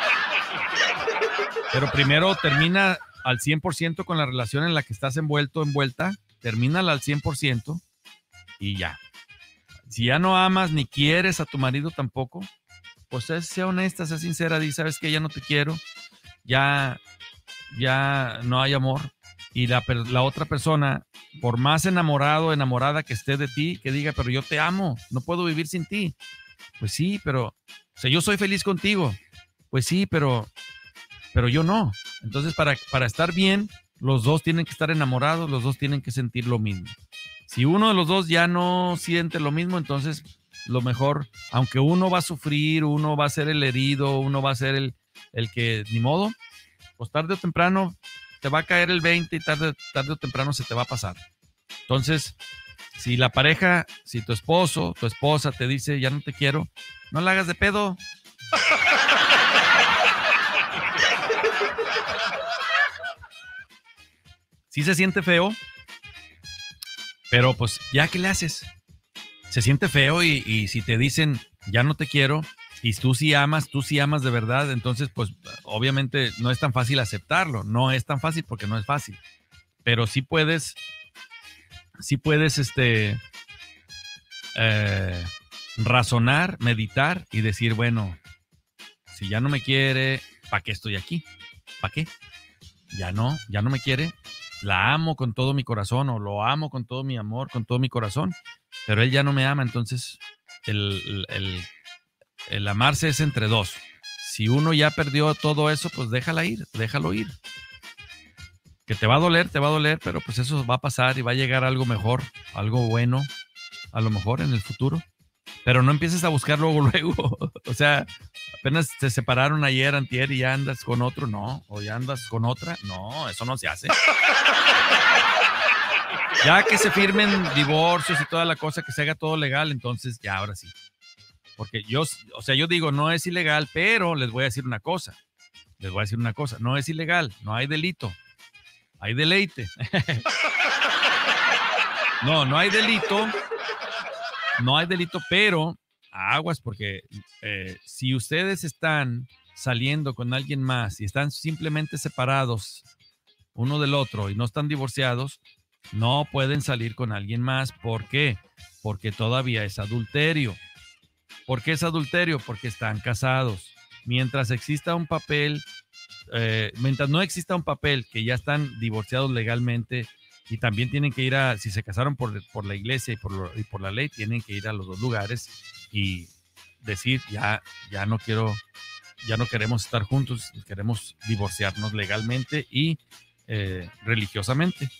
Pero primero termina al 100% con la relación en la que estás envuelta. Termínala al 100% y ya. Si ya no amas ni quieres a tu marido tampoco, pues sea honesta, sea sincera, di, ¿sabes qué? Ya no te quiero, ya no hay amor. Y la otra persona, por más enamorado o enamorada que esté de ti, que diga, pero yo te amo, no puedo vivir sin ti. Pues sí, pero, o sea, yo soy feliz contigo. Pues sí, pero yo no. Entonces, para estar bien, los dos tienen que estar enamorados, los dos tienen que sentir lo mismo. Si uno de los dos ya no siente lo mismo, entonces lo mejor, aunque uno va a sufrir, uno va a ser el herido, uno va a ser el que, ni modo, pues tarde o temprano te va a caer el 20 y tarde o temprano se te va a pasar. Entonces, si la pareja, si tu esposo, tu esposa te dice, ya no te quiero, no la hagas de pedo. Sí se siente feo, pero pues ya, ¿qué le haces? Se siente feo y si te dicen, ya no te quiero, y tú sí amas de verdad, entonces pues obviamente no es tan fácil aceptarlo. No es tan fácil porque no es fácil, pero sí puedes razonar, meditar y decir, bueno, si ya no me quiere, ¿para qué estoy aquí? ¿Para qué? Ya no me quiere. La amo con todo mi corazón o lo amo con todo mi amor, con todo mi corazón, pero él ya no me ama. Entonces el amarse es entre dos. Si uno ya perdió todo eso, pues déjalo ir. Que te va a doler, pero pues eso va a pasar y va a llegar algo mejor, algo bueno, a lo mejor en el futuro. Pero no empieces a buscar luego. O sea, apenas se separaron ayer, antier, y ya andas con otro, no. O ya andas con otra, no, eso no se hace. Ya que se firmen divorcios y toda la cosa, que se haga todo legal, entonces ya, ahora sí. Porque yo digo, no es ilegal, pero les voy a decir una cosa. No es ilegal, no hay delito. Hay deleite. No hay delito. No hay delito, pero aguas, porque si ustedes están saliendo con alguien más y están simplemente separados uno del otro y no están divorciados, no pueden salir con alguien más. ¿Por qué? Porque todavía es adulterio. ¿Por qué es adulterio? Porque están casados. Mientras exista un papel, mientras no exista un papel que ya están divorciados legalmente, y también tienen que ir si se casaron por la iglesia y por la ley, tienen que ir a los dos lugares y decir, ya no queremos estar juntos, queremos divorciarnos legalmente y religiosamente.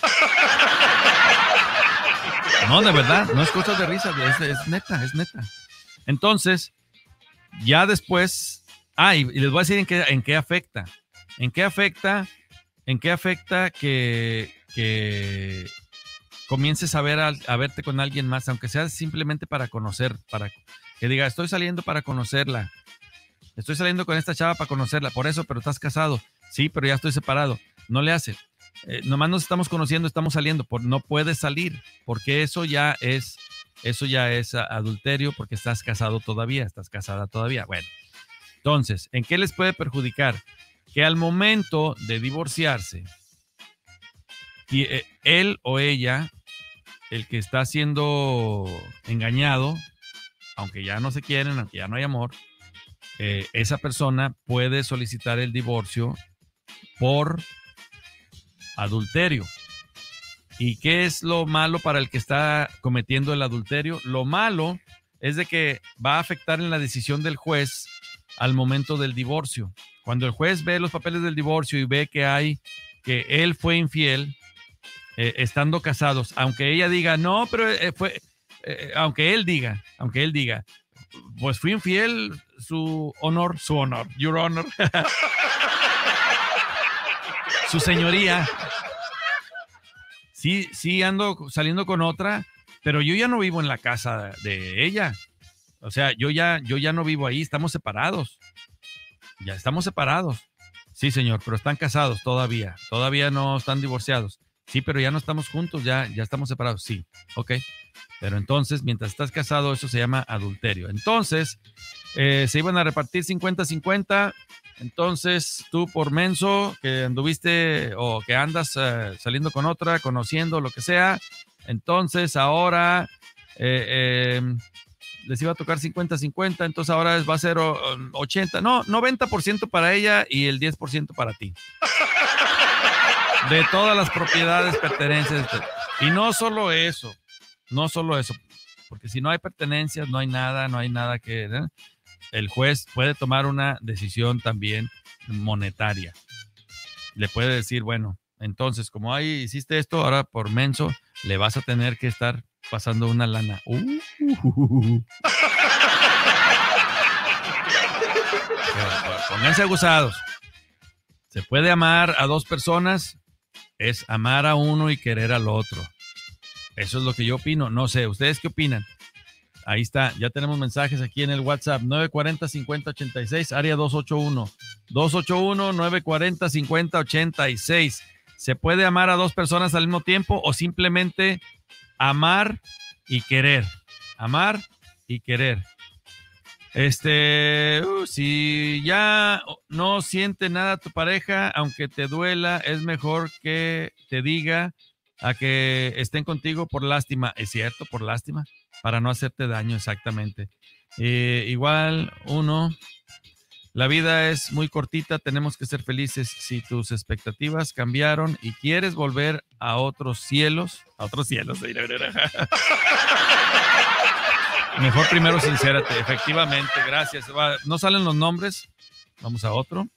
No, de verdad, no es cosa de risa, es neta. Entonces, ya después, y les voy a decir en qué afecta. ¿En qué afecta que comiences a verte con alguien más, aunque sea simplemente para conocer, para que diga, estoy saliendo para conocerla, estoy saliendo con esta chava para conocerla, por eso, pero estás casado, sí, pero ya estoy separado, no le hace, nomás nos estamos conociendo, estamos saliendo, no puedes salir, porque eso ya es adulterio, porque estás casada todavía, bueno. Entonces, ¿en qué les puede perjudicar? Que al momento de divorciarse, él o ella, el que está siendo engañado, aunque ya no se quieren, aunque ya no hay amor, esa persona puede solicitar el divorcio por adulterio. ¿Y qué es lo malo para el que está cometiendo el adulterio? Lo malo es de que va a afectar en la decisión del juez al momento del divorcio. Cuando el juez ve los papeles del divorcio y ve que él fue infiel, estando casados, aunque ella diga, no, pero aunque él diga, pues fui infiel, your honor, su señoría, sí ando saliendo con otra, pero yo ya no vivo en la casa de ella. O sea, yo ya no vivo ahí, estamos separados. Ya estamos separados. Sí, señor, pero están casados todavía. Todavía no están divorciados. Sí, pero ya no estamos juntos, ya estamos separados. Sí, ok. Pero entonces, mientras estás casado, eso se llama adulterio. Entonces, se iban a repartir 50-50. Entonces, tú por menso que anduviste o que andas saliendo con otra, conociendo, lo que sea, entonces ahora les iba a tocar 50-50, entonces ahora va a ser 80, no, 90% para ella y el 10% para ti. De todas las propiedades, pertenencias. Y no solo eso, porque si no hay pertenencias, no hay nada que... El juez puede tomar una decisión también monetaria. Le puede decir, bueno, entonces, como ahí hiciste esto, ahora por menso, le vas a tener que estar pasando una lana. Pónganse abusados. Se puede amar a dos personas, es amar a uno y querer al otro. Eso es lo que yo opino. No sé, ¿ustedes qué opinan? Ahí está, ya tenemos mensajes aquí en el WhatsApp, 940-5086, área 281. 281-940-5086. ¿Se puede amar a dos personas al mismo tiempo o simplemente amar y querer? Amar y querer. Si ya no siente nada tu pareja, aunque te duela, es mejor que te diga a que estén contigo por lástima. ¿Es cierto? Por lástima. Para no hacerte daño, exactamente. Igual, la vida es muy cortita, tenemos que ser felices. Si tus expectativas cambiaron y quieres volver a otros cielos, mejor primero sincérate, efectivamente, gracias. No salen los nombres, vamos a otro.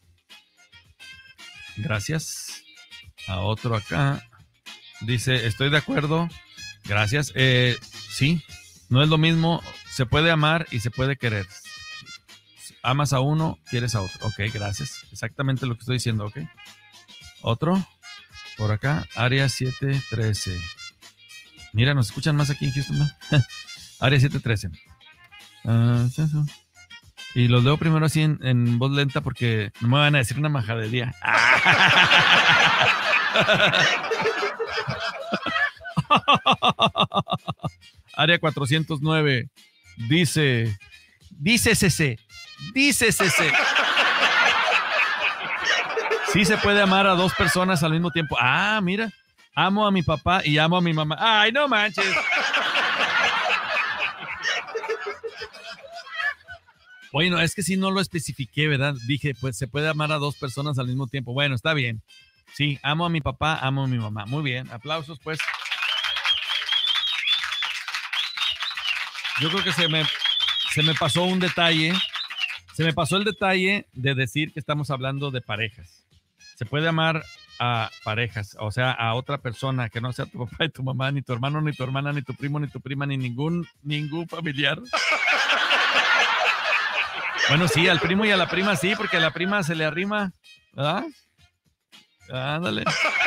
Gracias. A otro acá. Dice, estoy de acuerdo, gracias. Sí. No es lo mismo, se puede amar y se puede querer. Amas a uno, quieres a otro. Ok, gracias. Exactamente lo que estoy diciendo, ok. Otro, por acá, área 713. Mira, nos escuchan más aquí en Houston, ¿no? Área 713. Y los leo primero así en voz lenta porque no me van a decir una majadería. Área 409 dice CC. Sí se puede amar a dos personas al mismo tiempo. Ah, mira, amo a mi papá y amo a mi mamá. Ay, no manches. Bueno, es que si no lo especifiqué, ¿verdad? Dije, pues se puede amar a dos personas al mismo tiempo. Bueno, está bien. Sí, amo a mi papá, amo a mi mamá. Muy bien, aplausos pues. Yo creo que se me pasó un detalle. Se me pasó el detalle de decir que estamos hablando de parejas. Se puede amar a parejas, o sea, a otra persona que no sea tu papá y tu mamá, ni tu hermano, ni tu hermana, ni tu primo, ni tu prima, ni ningún familiar. Bueno, sí, al primo y a la prima sí, porque a la prima se le arrima, ¿verdad? Ándale.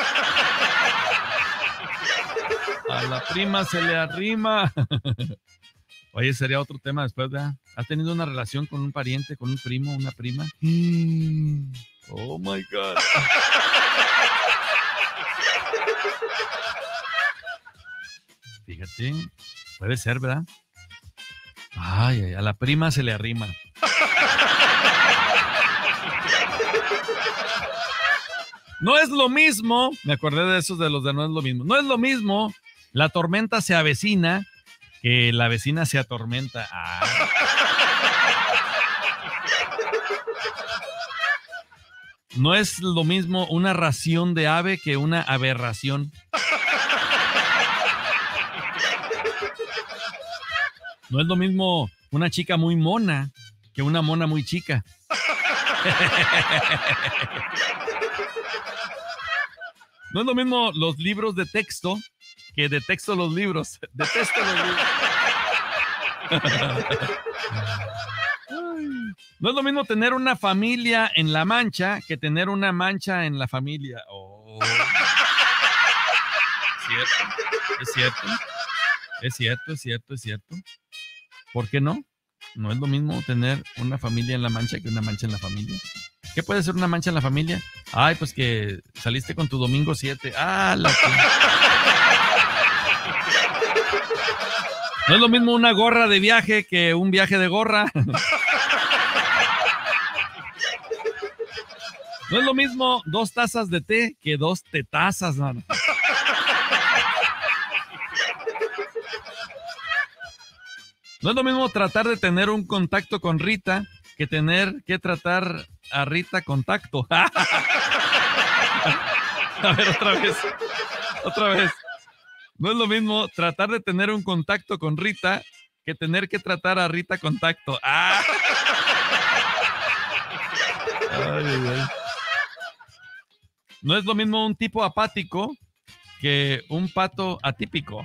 A la prima se le arrima. Oye, sería otro tema después, ¿verdad? ¿Has tenido una relación con un pariente, con un primo, una prima? Oh, my God. Fíjate, puede ser, ¿verdad? Ay, a la prima se le arrima. No es lo mismo, me acordé de esos de los de no es lo mismo. No es lo mismo, la tormenta se avecina que la vecina se atormenta. No es lo mismo una ración de ave que una aberración. No es lo mismo una chica muy mona que una mona muy chica. No es lo mismo los libros de texto que de texto los libros. Detesto los libros. No es lo mismo tener una familia en La Mancha que tener una mancha en la familia. Oh. Es cierto. ¿Por qué no? No es lo mismo tener una familia en La Mancha que una mancha en la familia. ¿Qué puede ser una mancha en la familia? Ay, pues que saliste con tu domingo 7. No es lo mismo una gorra de viaje que un viaje de gorra. No es lo mismo 2 tazas de té que 2 tetazas, mano. No es lo mismo tratar de tener un contacto con Rita que tener que tratar a Rita con tacto. A ver, otra vez. No es lo mismo tratar de tener un contacto con Rita que tener que tratar a Rita con tacto. Ay. No es lo mismo un tipo apático que un pato atípico.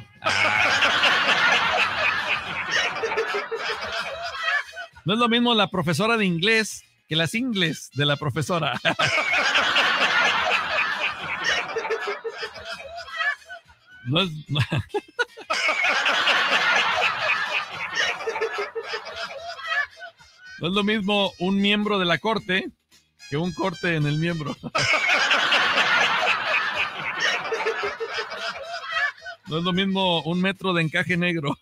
No es lo mismo la profesora de inglés que las ingles de la profesora. No es lo mismo un miembro de la corte que un corte en el miembro. No es lo mismo un metro de encaje negro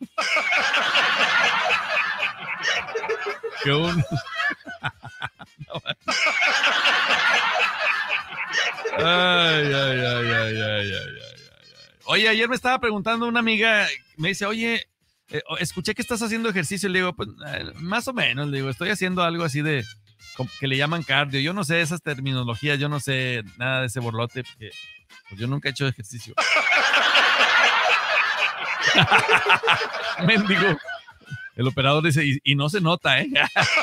que un... Oye, ayer me estaba preguntando una amiga, me dice, oye, escuché que estás haciendo ejercicio. Le digo, pues, más o menos, le digo, estoy haciendo algo así de, que le llaman cardio. Yo no sé esas terminologías, yo no sé nada de ese borlote, porque pues, yo nunca he hecho ejercicio. Mendigo. El operador dice, y no se nota, ¿eh?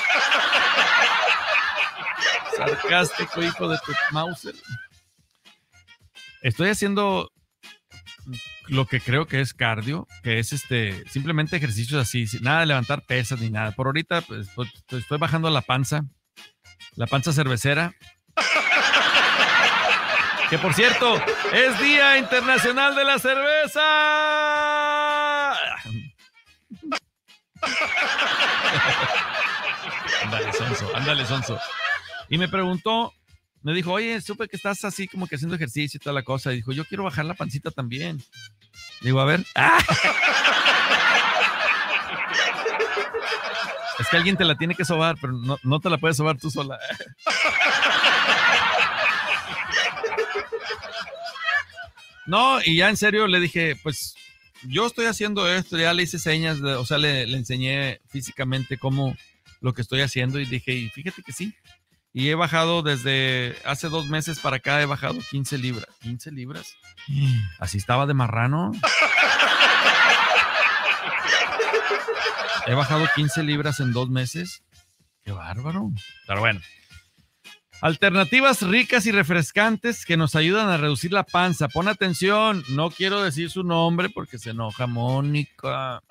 Sarcástico, hijo de tu Mauser. Estoy haciendo lo que creo que es cardio, que es simplemente ejercicios así, nada de levantar pesas ni nada. Por ahorita pues, estoy bajando la panza cervecera. Que por cierto, es Día Internacional de la Cerveza. Ándale, sonso. Y me preguntó, me dijo, oye, supe que estás así como que haciendo ejercicio y toda la cosa. Y dijo, yo quiero bajar la pancita también. Digo, a ver. Es que alguien te la tiene que sobar, pero no te la puedes sobar tú sola. No, y ya en serio le dije, pues yo estoy haciendo esto, ya le hice señas, le enseñé físicamente cómo lo que estoy haciendo y dije, y fíjate que sí. Y he bajado desde hace 2 meses para acá, he bajado 15 libras. ¿15 libras? Así estaba de marrano. He bajado 15 libras en 2 meses. Qué bárbaro. Pero bueno. Alternativas ricas y refrescantes que nos ayudan a reducir la panza. Pon atención, no quiero decir su nombre porque se enoja Mónica.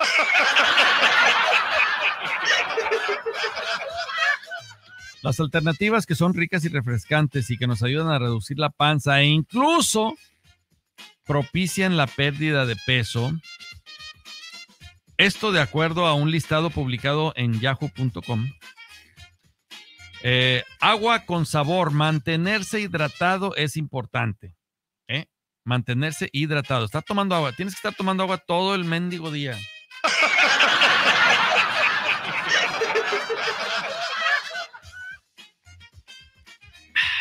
Las alternativas que son ricas y refrescantes y que nos ayudan a reducir la panza e incluso propician la pérdida de peso. Esto de acuerdo a un listado publicado en yahoo.com. Agua con sabor, mantenerse hidratado es importante. Mantenerse hidratado. Está tomando agua, tienes que estar tomando agua todo el mendigo día.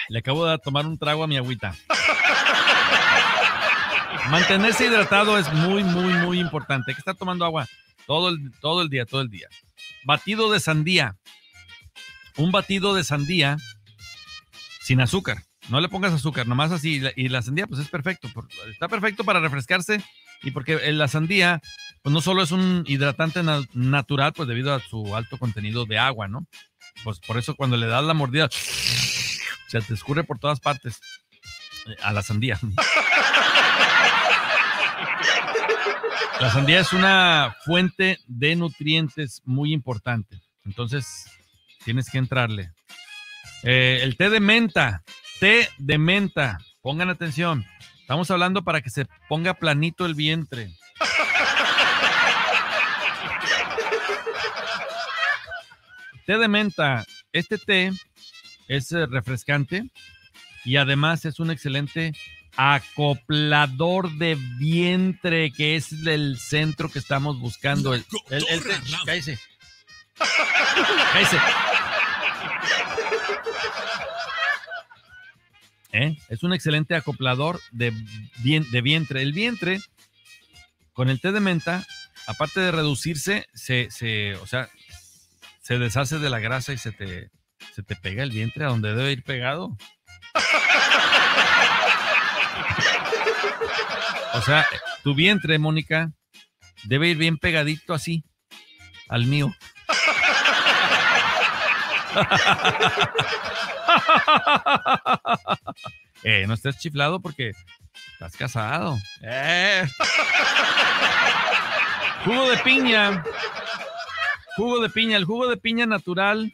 Le acabo de tomar un trago a mi agüita. Mantenerse hidratado es muy, muy, muy importante. Hay que estar tomando agua todo el día. Batido de sandía. Un batido de sandía sin azúcar. No le pongas azúcar, nomás así. Y la sandía, pues es perfecto. Está perfecto para refrescarse. Y porque la sandía, pues no solo es un hidratante natural, pues debido a su alto contenido de agua, ¿no? Pues por eso cuando le das la mordida, se te escurre por todas partes a la sandía. La sandía es una fuente de nutrientes muy importante. Entonces, tienes que entrarle. El té de menta. Pongan atención. Estamos hablando para que se ponga planito el vientre. Té de menta. Este té es refrescante y además es un excelente acoplador de vientre, que es el centro que estamos buscando. Cállese. Es un excelente acoplador de vientre. El vientre, con el té de menta, aparte de reducirse, se deshace de la grasa y se te pega el vientre a donde debe ir pegado. O sea, tu vientre, Mónica, debe ir bien pegadito así al mío. No estés chiflado porque estás casado. Jugo de piña. El jugo de piña natural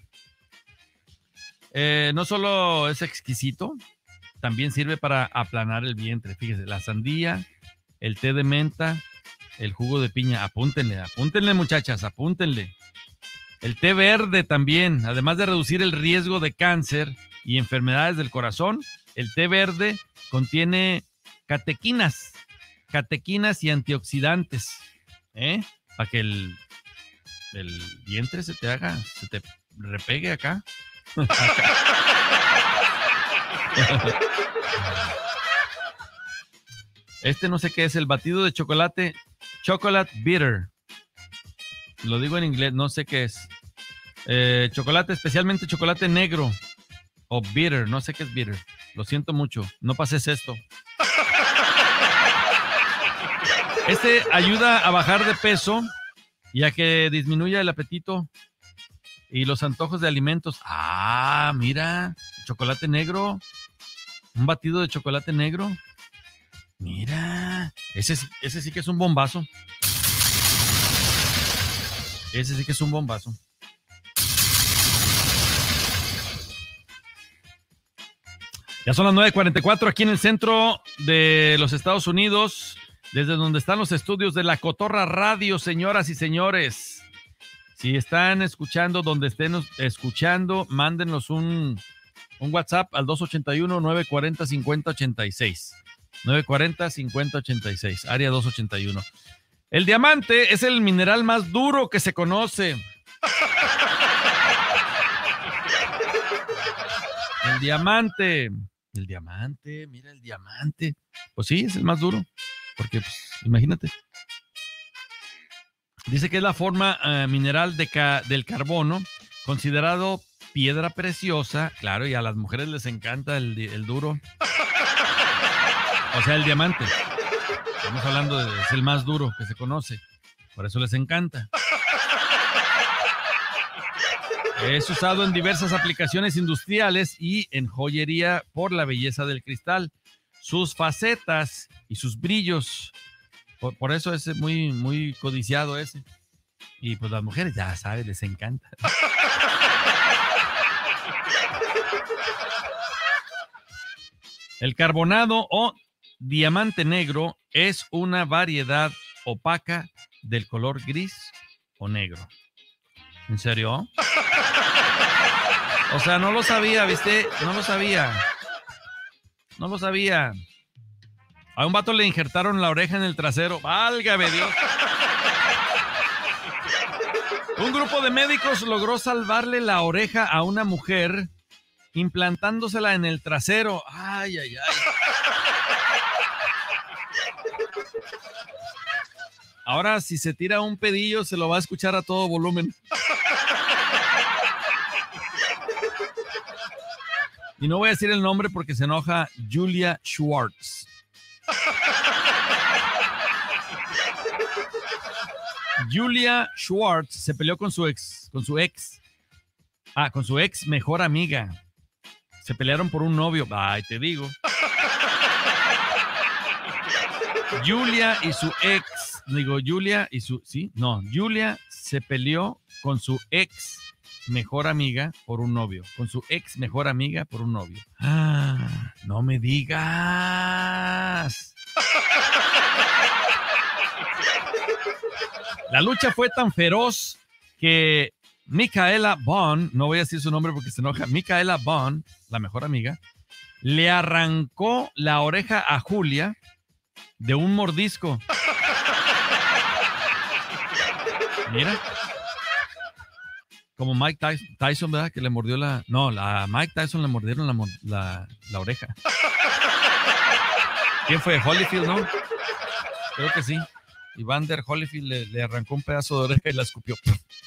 no solo es exquisito, también sirve para aplanar el vientre. Fíjese, la sandía, el té de menta, el jugo de piña. Apúntenle, muchachas, apúntenle. El té verde también, además de reducir el riesgo de cáncer y enfermedades del corazón, el té verde contiene catequinas y antioxidantes, para que el vientre se te repegue acá. No sé qué es, el batido de chocolate, chocolate bitter. Lo digo en inglés, no sé qué es. Chocolate, especialmente chocolate negro o bitter, no sé qué es bitter. Lo siento mucho, no pases esto. Ayuda a bajar de peso y a que disminuya el apetito y los antojos de alimentos. Mira, chocolate negro. Un batido de chocolate negro. Mira, ese sí que es un bombazo. Ya son las 9:44 aquí en el centro de los Estados Unidos, desde donde están los estudios de La Cotorra Radio, señoras y señores. Si están escuchando, donde estén escuchando, mándenos un WhatsApp al 281-940-5086. 940-5086, área 281. El diamante es el mineral más duro que se conoce. El diamante, mira el diamante. Pues sí, es el más duro, porque pues, imagínate. Dice que es la forma mineral del carbono, considerado piedra preciosa, claro, y a las mujeres les encanta el duro. O sea, el diamante. Estamos hablando es el más duro que se conoce, por eso les encanta. Es usado en diversas aplicaciones industriales y en joyería por la belleza del cristal, sus facetas y sus brillos. Por eso es muy, muy codiciado ese. Y pues las mujeres, ya sabes, les encanta. El carbonado o diamante negro es una variedad opaca del color gris o negro. ¿En serio? O sea, no lo sabía, ¿viste? No lo sabía. A un vato le injertaron la oreja en el trasero. ¡Válgame Dios! Un grupo de médicos logró salvarle la oreja a una mujer implantándosela en el trasero. Ay, ay, ay. Ahora, si se tira un pedillo, se lo va a escuchar a todo volumen. Y no voy a decir el nombre porque se enoja Julia Schwartz. Julia Schwartz se peleó con su ex mejor amiga. Se pelearon por un novio. Ay, te digo. Julia se peleó con su ex mejor amiga por un novio. Ah, no me digas. La lucha fue tan feroz que Micaela Bond, no voy a decir su nombre porque se enoja, Micaela Bond, la mejor amiga, le arrancó la oreja a Julia de un mordisco. Mira. Como Mike Tyson, ¿verdad? Que le mordió a Mike Tyson le mordieron la oreja. ¿Quién fue? Holyfield, ¿no? Creo que sí. Evander Holyfield le arrancó un pedazo de oreja y la escupió.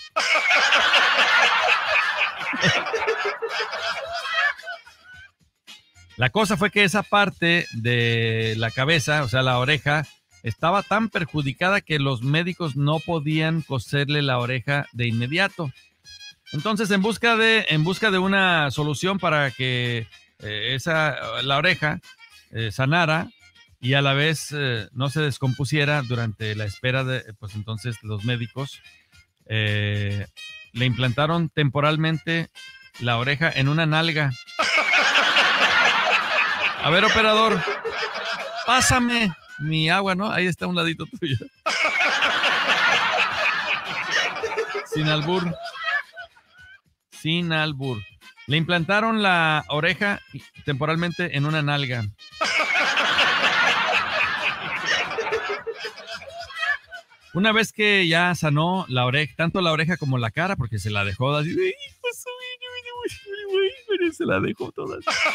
La cosa fue que esa parte de la cabeza, o sea, la oreja, estaba tan perjudicada que los médicos no podían coserle la oreja de inmediato. Entonces, en busca de una solución para que la oreja sanara y a la vez no se descompusiera durante la espera pues entonces los médicos le implantaron temporalmente la oreja en una nalga. A ver, operador, pásame mi agua, ¿no? Ahí está a un ladito tuyo. Sin albur. Le implantaron la oreja temporalmente en una nalga. Una vez que ya sanó la oreja, tanto la oreja como la cara, porque se la dejó así, se la dejó toda.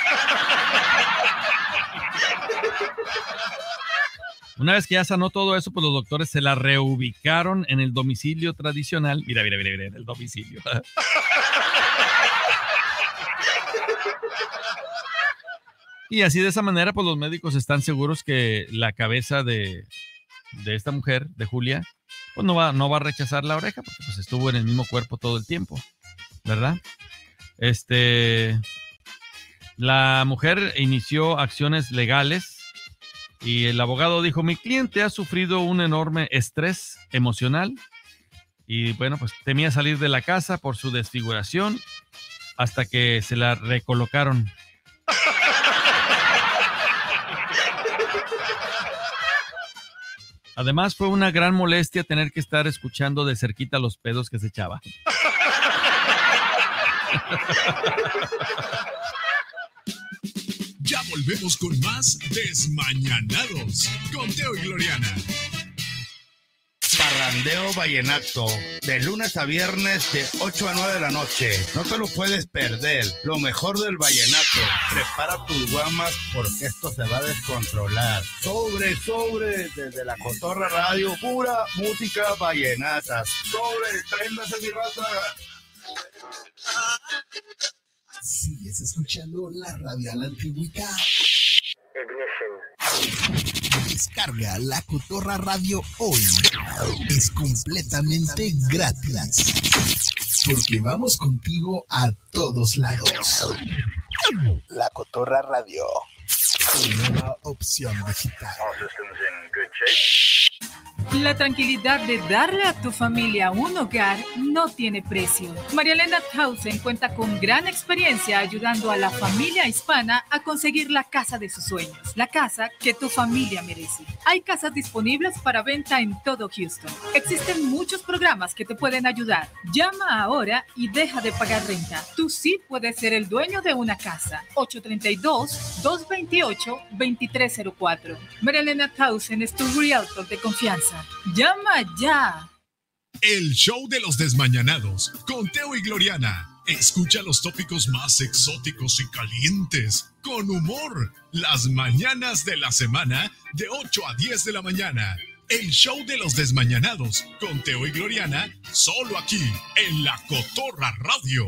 Una vez que ya sanó todo eso, pues los doctores se la reubicaron en el domicilio tradicional. Mira, en el domicilio. Y así de esa manera, pues los médicos están seguros que la cabeza de esta mujer, de Julia, pues no va a rechazar la oreja, porque pues estuvo en el mismo cuerpo todo el tiempo, ¿verdad? La mujer inició acciones legales y el abogado dijo: mi cliente ha sufrido un enorme estrés emocional y bueno, pues temía salir de la casa por su desfiguración hasta que se la recolocaron. Además, fue una gran molestia tener que estar escuchando de cerquita los pedos que se echaba. Ya volvemos con más Desmañanados con Teo y Gloriana. Parrandeo Vallenato, de lunes a viernes de 8 a 9 de la noche. No te lo puedes perder. Lo mejor del vallenato. Prepara tus guamas porque esto se va a descontrolar. Sobre, desde la Cotorra Radio, pura música vallenata. Préndase mi raza. Sigues escuchando la Radial Antigüita. Descarga la Cotorra Radio hoy. Es completamente gratis. Porque vamos contigo a todos lados. La Cotorra Radio. Una nueva opción digital. La tranquilidad de darle a tu familia un hogar no tiene precio. María Elena Tausen cuenta con gran experiencia ayudando a la familia hispana a conseguir la casa de sus sueños, la casa que tu familia merece. Hay casas disponibles para venta en todo Houston. Existen muchos programas que te pueden ayudar. Llama ahora y deja de pagar renta. Tú sí puedes ser el dueño de una casa. 832-228-2304. María Elena Tausen es tu realtor de confianza. ¡Llama ya! El show de los desmañanados con Teo y Gloriana. Escucha los tópicos más exóticos y calientes, con humor, las mañanas de la semana, de 8 a 10 de la mañana. El show de los desmañanados, con Teo y Gloriana, solo aquí, en La Cotorra Radio.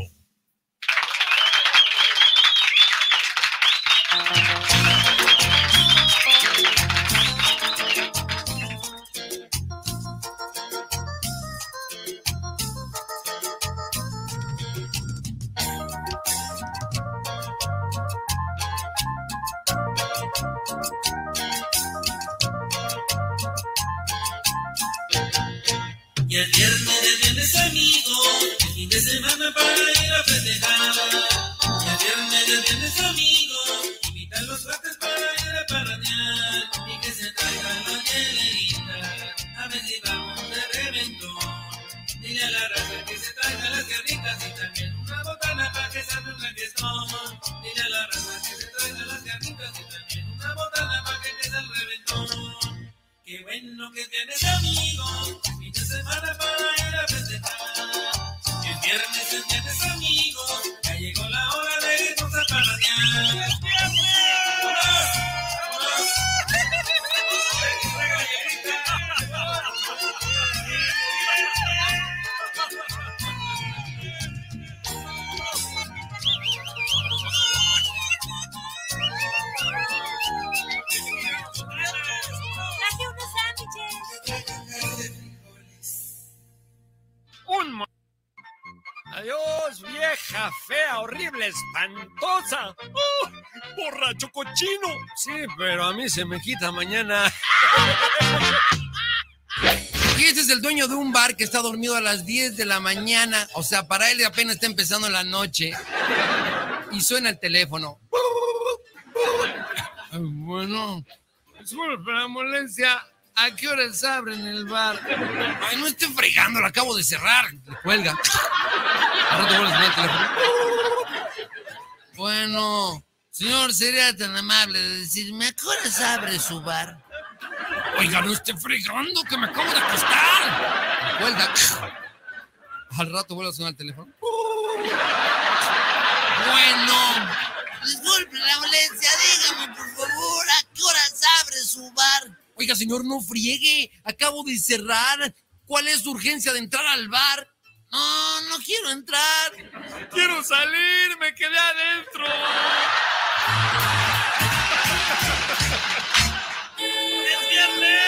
Y el viernes amigo, el fin de semana para ir a festejar. Y el viernes amigo, invita a los cuates para ir a parrandear. Y que se traigan la hielerita, a ver si vamos de reventón. Dile a la raza que se traiga las carnitas y también una botana para que salga un fiestón. Dile a la raza que se traiga las carnitas y también una botana para que empiece el reventón. Qué bueno que tienes amigos, fin de semana para ir a festejar. El viernes amigos, ya llegó la hora de irnos a parrandear. ¡Es viernes! Adiós, vieja, fea, horrible, espantosa. Borracho cochino. Sí, pero a mí se me quita mañana. Y este es el dueño de un bar que está dormido a las 10 de la mañana. O sea, para él apenas está empezando la noche. Y suena el teléfono. Bueno, disculpe la molestia. ¿A qué horas abren el bar? Ay, no esté fregando, lo acabo de cerrar. Le cuelga. Ahora te vuelves a poner el teléfono. Bueno, señor, sería tan amable de decirme, ¿a qué horas abre su bar? Oiga, no esté fregando, que me acabo de acostar. Le cuelga. Al rato vuelve a sonar el teléfono. Bueno, disculpe la molestia, dígame, por favor, ¿a qué horas abre su bar? Oiga, señor, no friegue, acabo de cerrar. ¿Cuál es su urgencia de entrar al bar? No quiero entrar. Quiero salir, me quedé adentro. ¡Es viernes!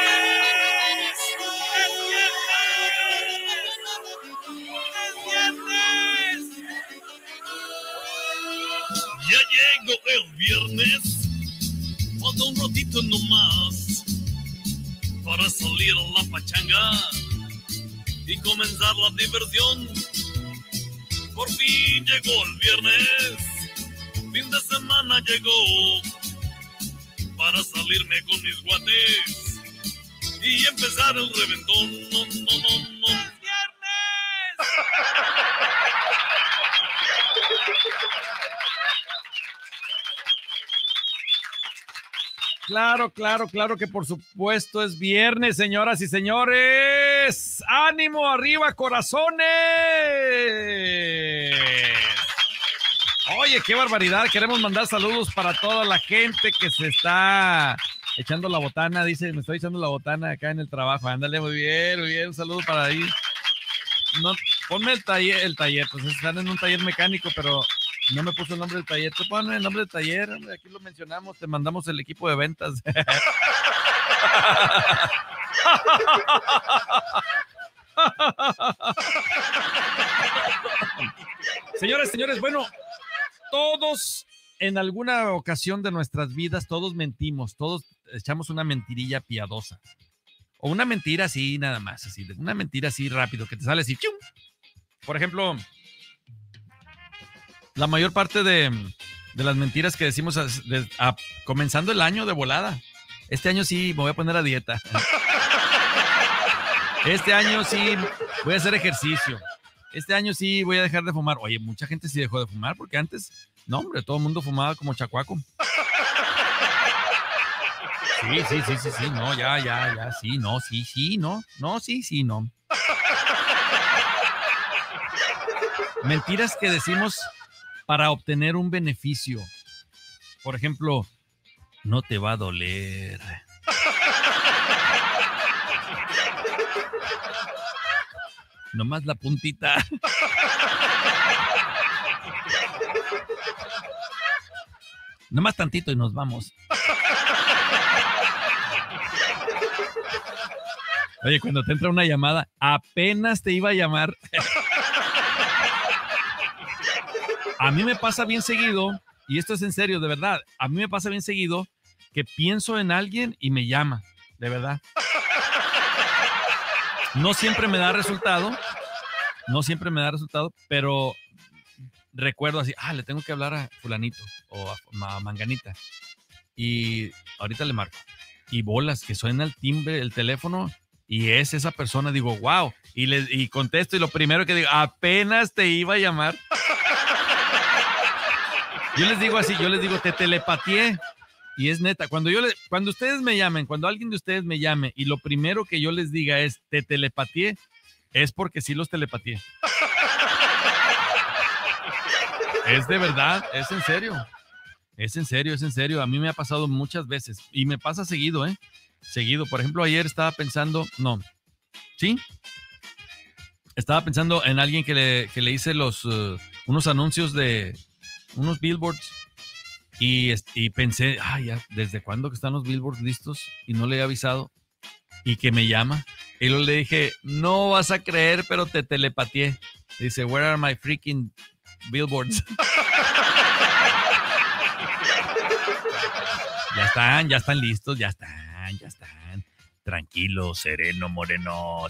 Ya llegó el viernes, falta un ratito nomás para salir a la pachanga y comenzar la diversión. Por fin llegó el viernes, fin de semana llegó para salirme con mis guates y empezar el reventón. No. ¡Es viernes! Claro que por supuesto es viernes, señoras y señores. ¡Ánimo, arriba, corazones! Oye, qué barbaridad. Queremos mandar saludos para toda la gente que se está echando la botana. Dice, me estoy echando la botana acá en el trabajo. Ándale, muy bien. Un saludo para ahí. No, ponme el taller. Pues están en un taller mecánico, pero no me puso el nombre del taller. Tú ponme el nombre del taller, hombre, aquí lo mencionamos, te mandamos el equipo de ventas. Señores, bueno, todos en alguna ocasión de nuestras vidas, todos mentimos, todos echamos una mentirilla piadosa. O una mentira así, nada más, así, una mentira así rápido, que te sale así. ¡Pium! Por ejemplo, la mayor parte de las mentiras que decimos comenzando el año de volada. Este año sí me voy a poner a dieta. Este año sí voy a hacer ejercicio. Este año sí voy a dejar de fumar. Oye, mucha gente sí dejó de fumar porque antes, no, hombre, todo el mundo fumaba como chacuaco. Sí, no, ya, sí, no, sí, no, sí, no. Mentiras que decimos para obtener un beneficio. Por ejemplo, no te va a doler. Nomás la puntita. Nomás tantito y nos vamos. Oye, cuando te entra una llamada, apenas te iba a llamar. A mí me pasa bien seguido, y esto es en serio, de verdad, a mí me pasa bien seguido que pienso en alguien y me llama, de verdad. No siempre me da resultado, pero recuerdo así, le tengo que hablar a fulanito o a manganita. Y ahorita le marco. Y bolas, que suena el timbre, el teléfono, y es esa persona, digo, wow. Y contesto, y lo primero que digo, apenas te iba a llamar. Yo les digo, te telepateé. Y es neta, cuando ustedes me llamen, cuando alguien de ustedes me llame y lo primero que yo les diga es, te telepateé, es porque sí los telepateé. Es de verdad, es en serio. Es en serio. A mí me ha pasado muchas veces y me pasa seguido, Seguido. Por ejemplo, ayer estaba pensando en alguien que le hice unos anuncios de unos billboards y pensé, ya, ¿desde cuándo que están los billboards listos? Y no le he avisado y que me llama. Y luego le dije, no vas a creer, pero te telepateé. Dice, where are my freaking billboards? Ya están listos, ya están. Tranquilo, sereno, moreno.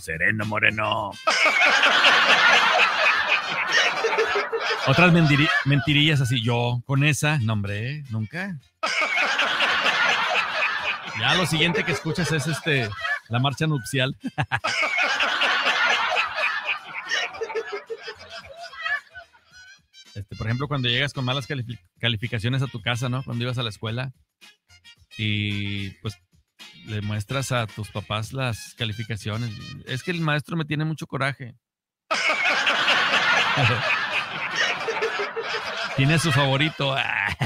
Otras mentirillas así, yo con esa, no hombre, nunca. Ya lo siguiente que escuchas es la marcha nupcial. Por ejemplo, cuando llegas con malas calificaciones a tu casa, ¿no? Cuando ibas a la escuela y pues le muestras a tus papás las calificaciones. Es que el maestro me tiene mucho coraje. Tiene su favorito.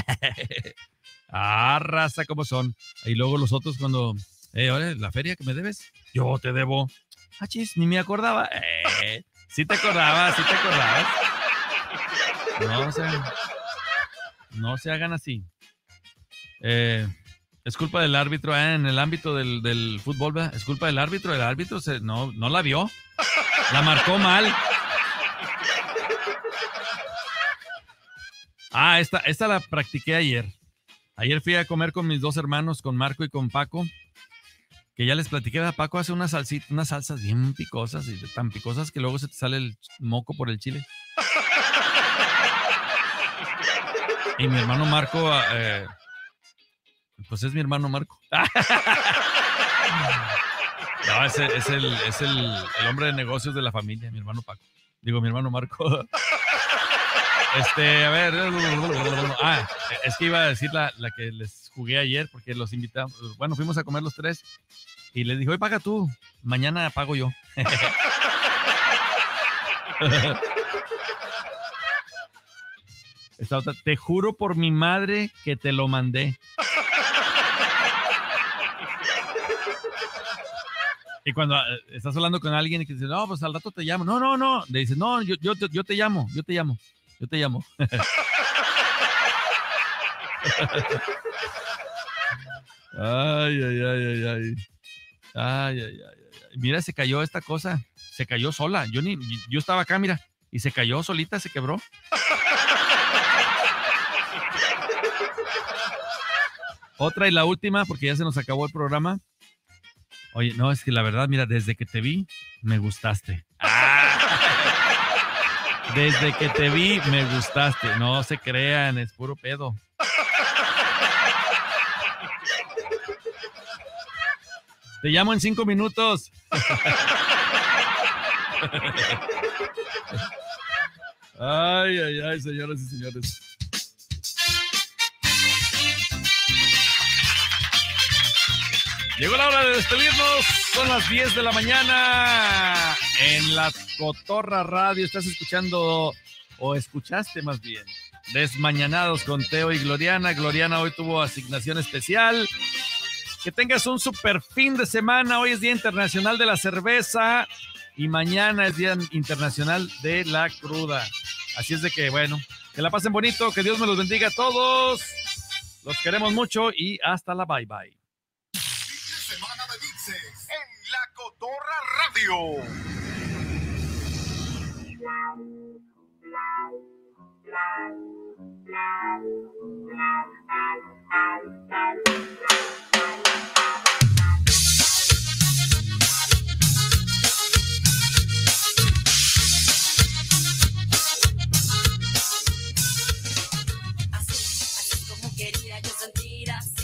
Raza como son. Y luego los otros cuando, oye, la feria que me debes, yo te debo. Chis, ni me acordaba. Sí te acordabas. No se hagan así. Es culpa del árbitro, en el ámbito del fútbol, ¿verdad? Es culpa del árbitro. El árbitro no la vio. La marcó mal. Esta la practiqué ayer. Ayer fui a comer con mis dos hermanos, con Marco y con Paco, que ya les platiqué, ¿verdad? Paco hace unas salsas bien picosas, y tan picosas que luego se te sale el moco por el chile. Y mi hermano Marco, pues es mi hermano Marco. No, es el hombre de negocios de la familia, mi hermano Paco. Digo, mi hermano Marco. A ver. Es que iba a decir la que les jugué ayer, porque los invitamos. Bueno, fuimos a comer los tres y les dije, hoy paga tú, mañana pago yo. Esta otra, te juro por mi madre que te lo mandé. Y cuando estás hablando con alguien y que dice, no, pues al rato te llamo. No. Le dices, no, yo te llamo. Ay. Mira, se cayó esta cosa. Se cayó sola. Yo estaba acá, mira. Y se cayó solita, se quebró. Otra y la última, porque ya se nos acabó el programa. Oye, no, es que la verdad, mira, desde que te vi, me gustaste. Desde que te vi, me gustaste. No se crean, es puro pedo. Te llamo en 5 minutos. Ay, señoras y señores. Llegó la hora de despedirnos. Son las 10 de la mañana. En la Cotorra Radio estás escuchando o escuchaste más bien. Desmañanados con Teo y Gloriana. Gloriana hoy tuvo asignación especial. Que tengas un super fin de semana. Hoy es Día Internacional de la Cerveza y mañana es Día Internacional de la Cruda. Así es de que, bueno, que la pasen bonito, que Dios me los bendiga a todos. Los queremos mucho y hasta la bye bye. Fin de semana de Mixes en La Cotorra Radio. Así como quería yo sentir así.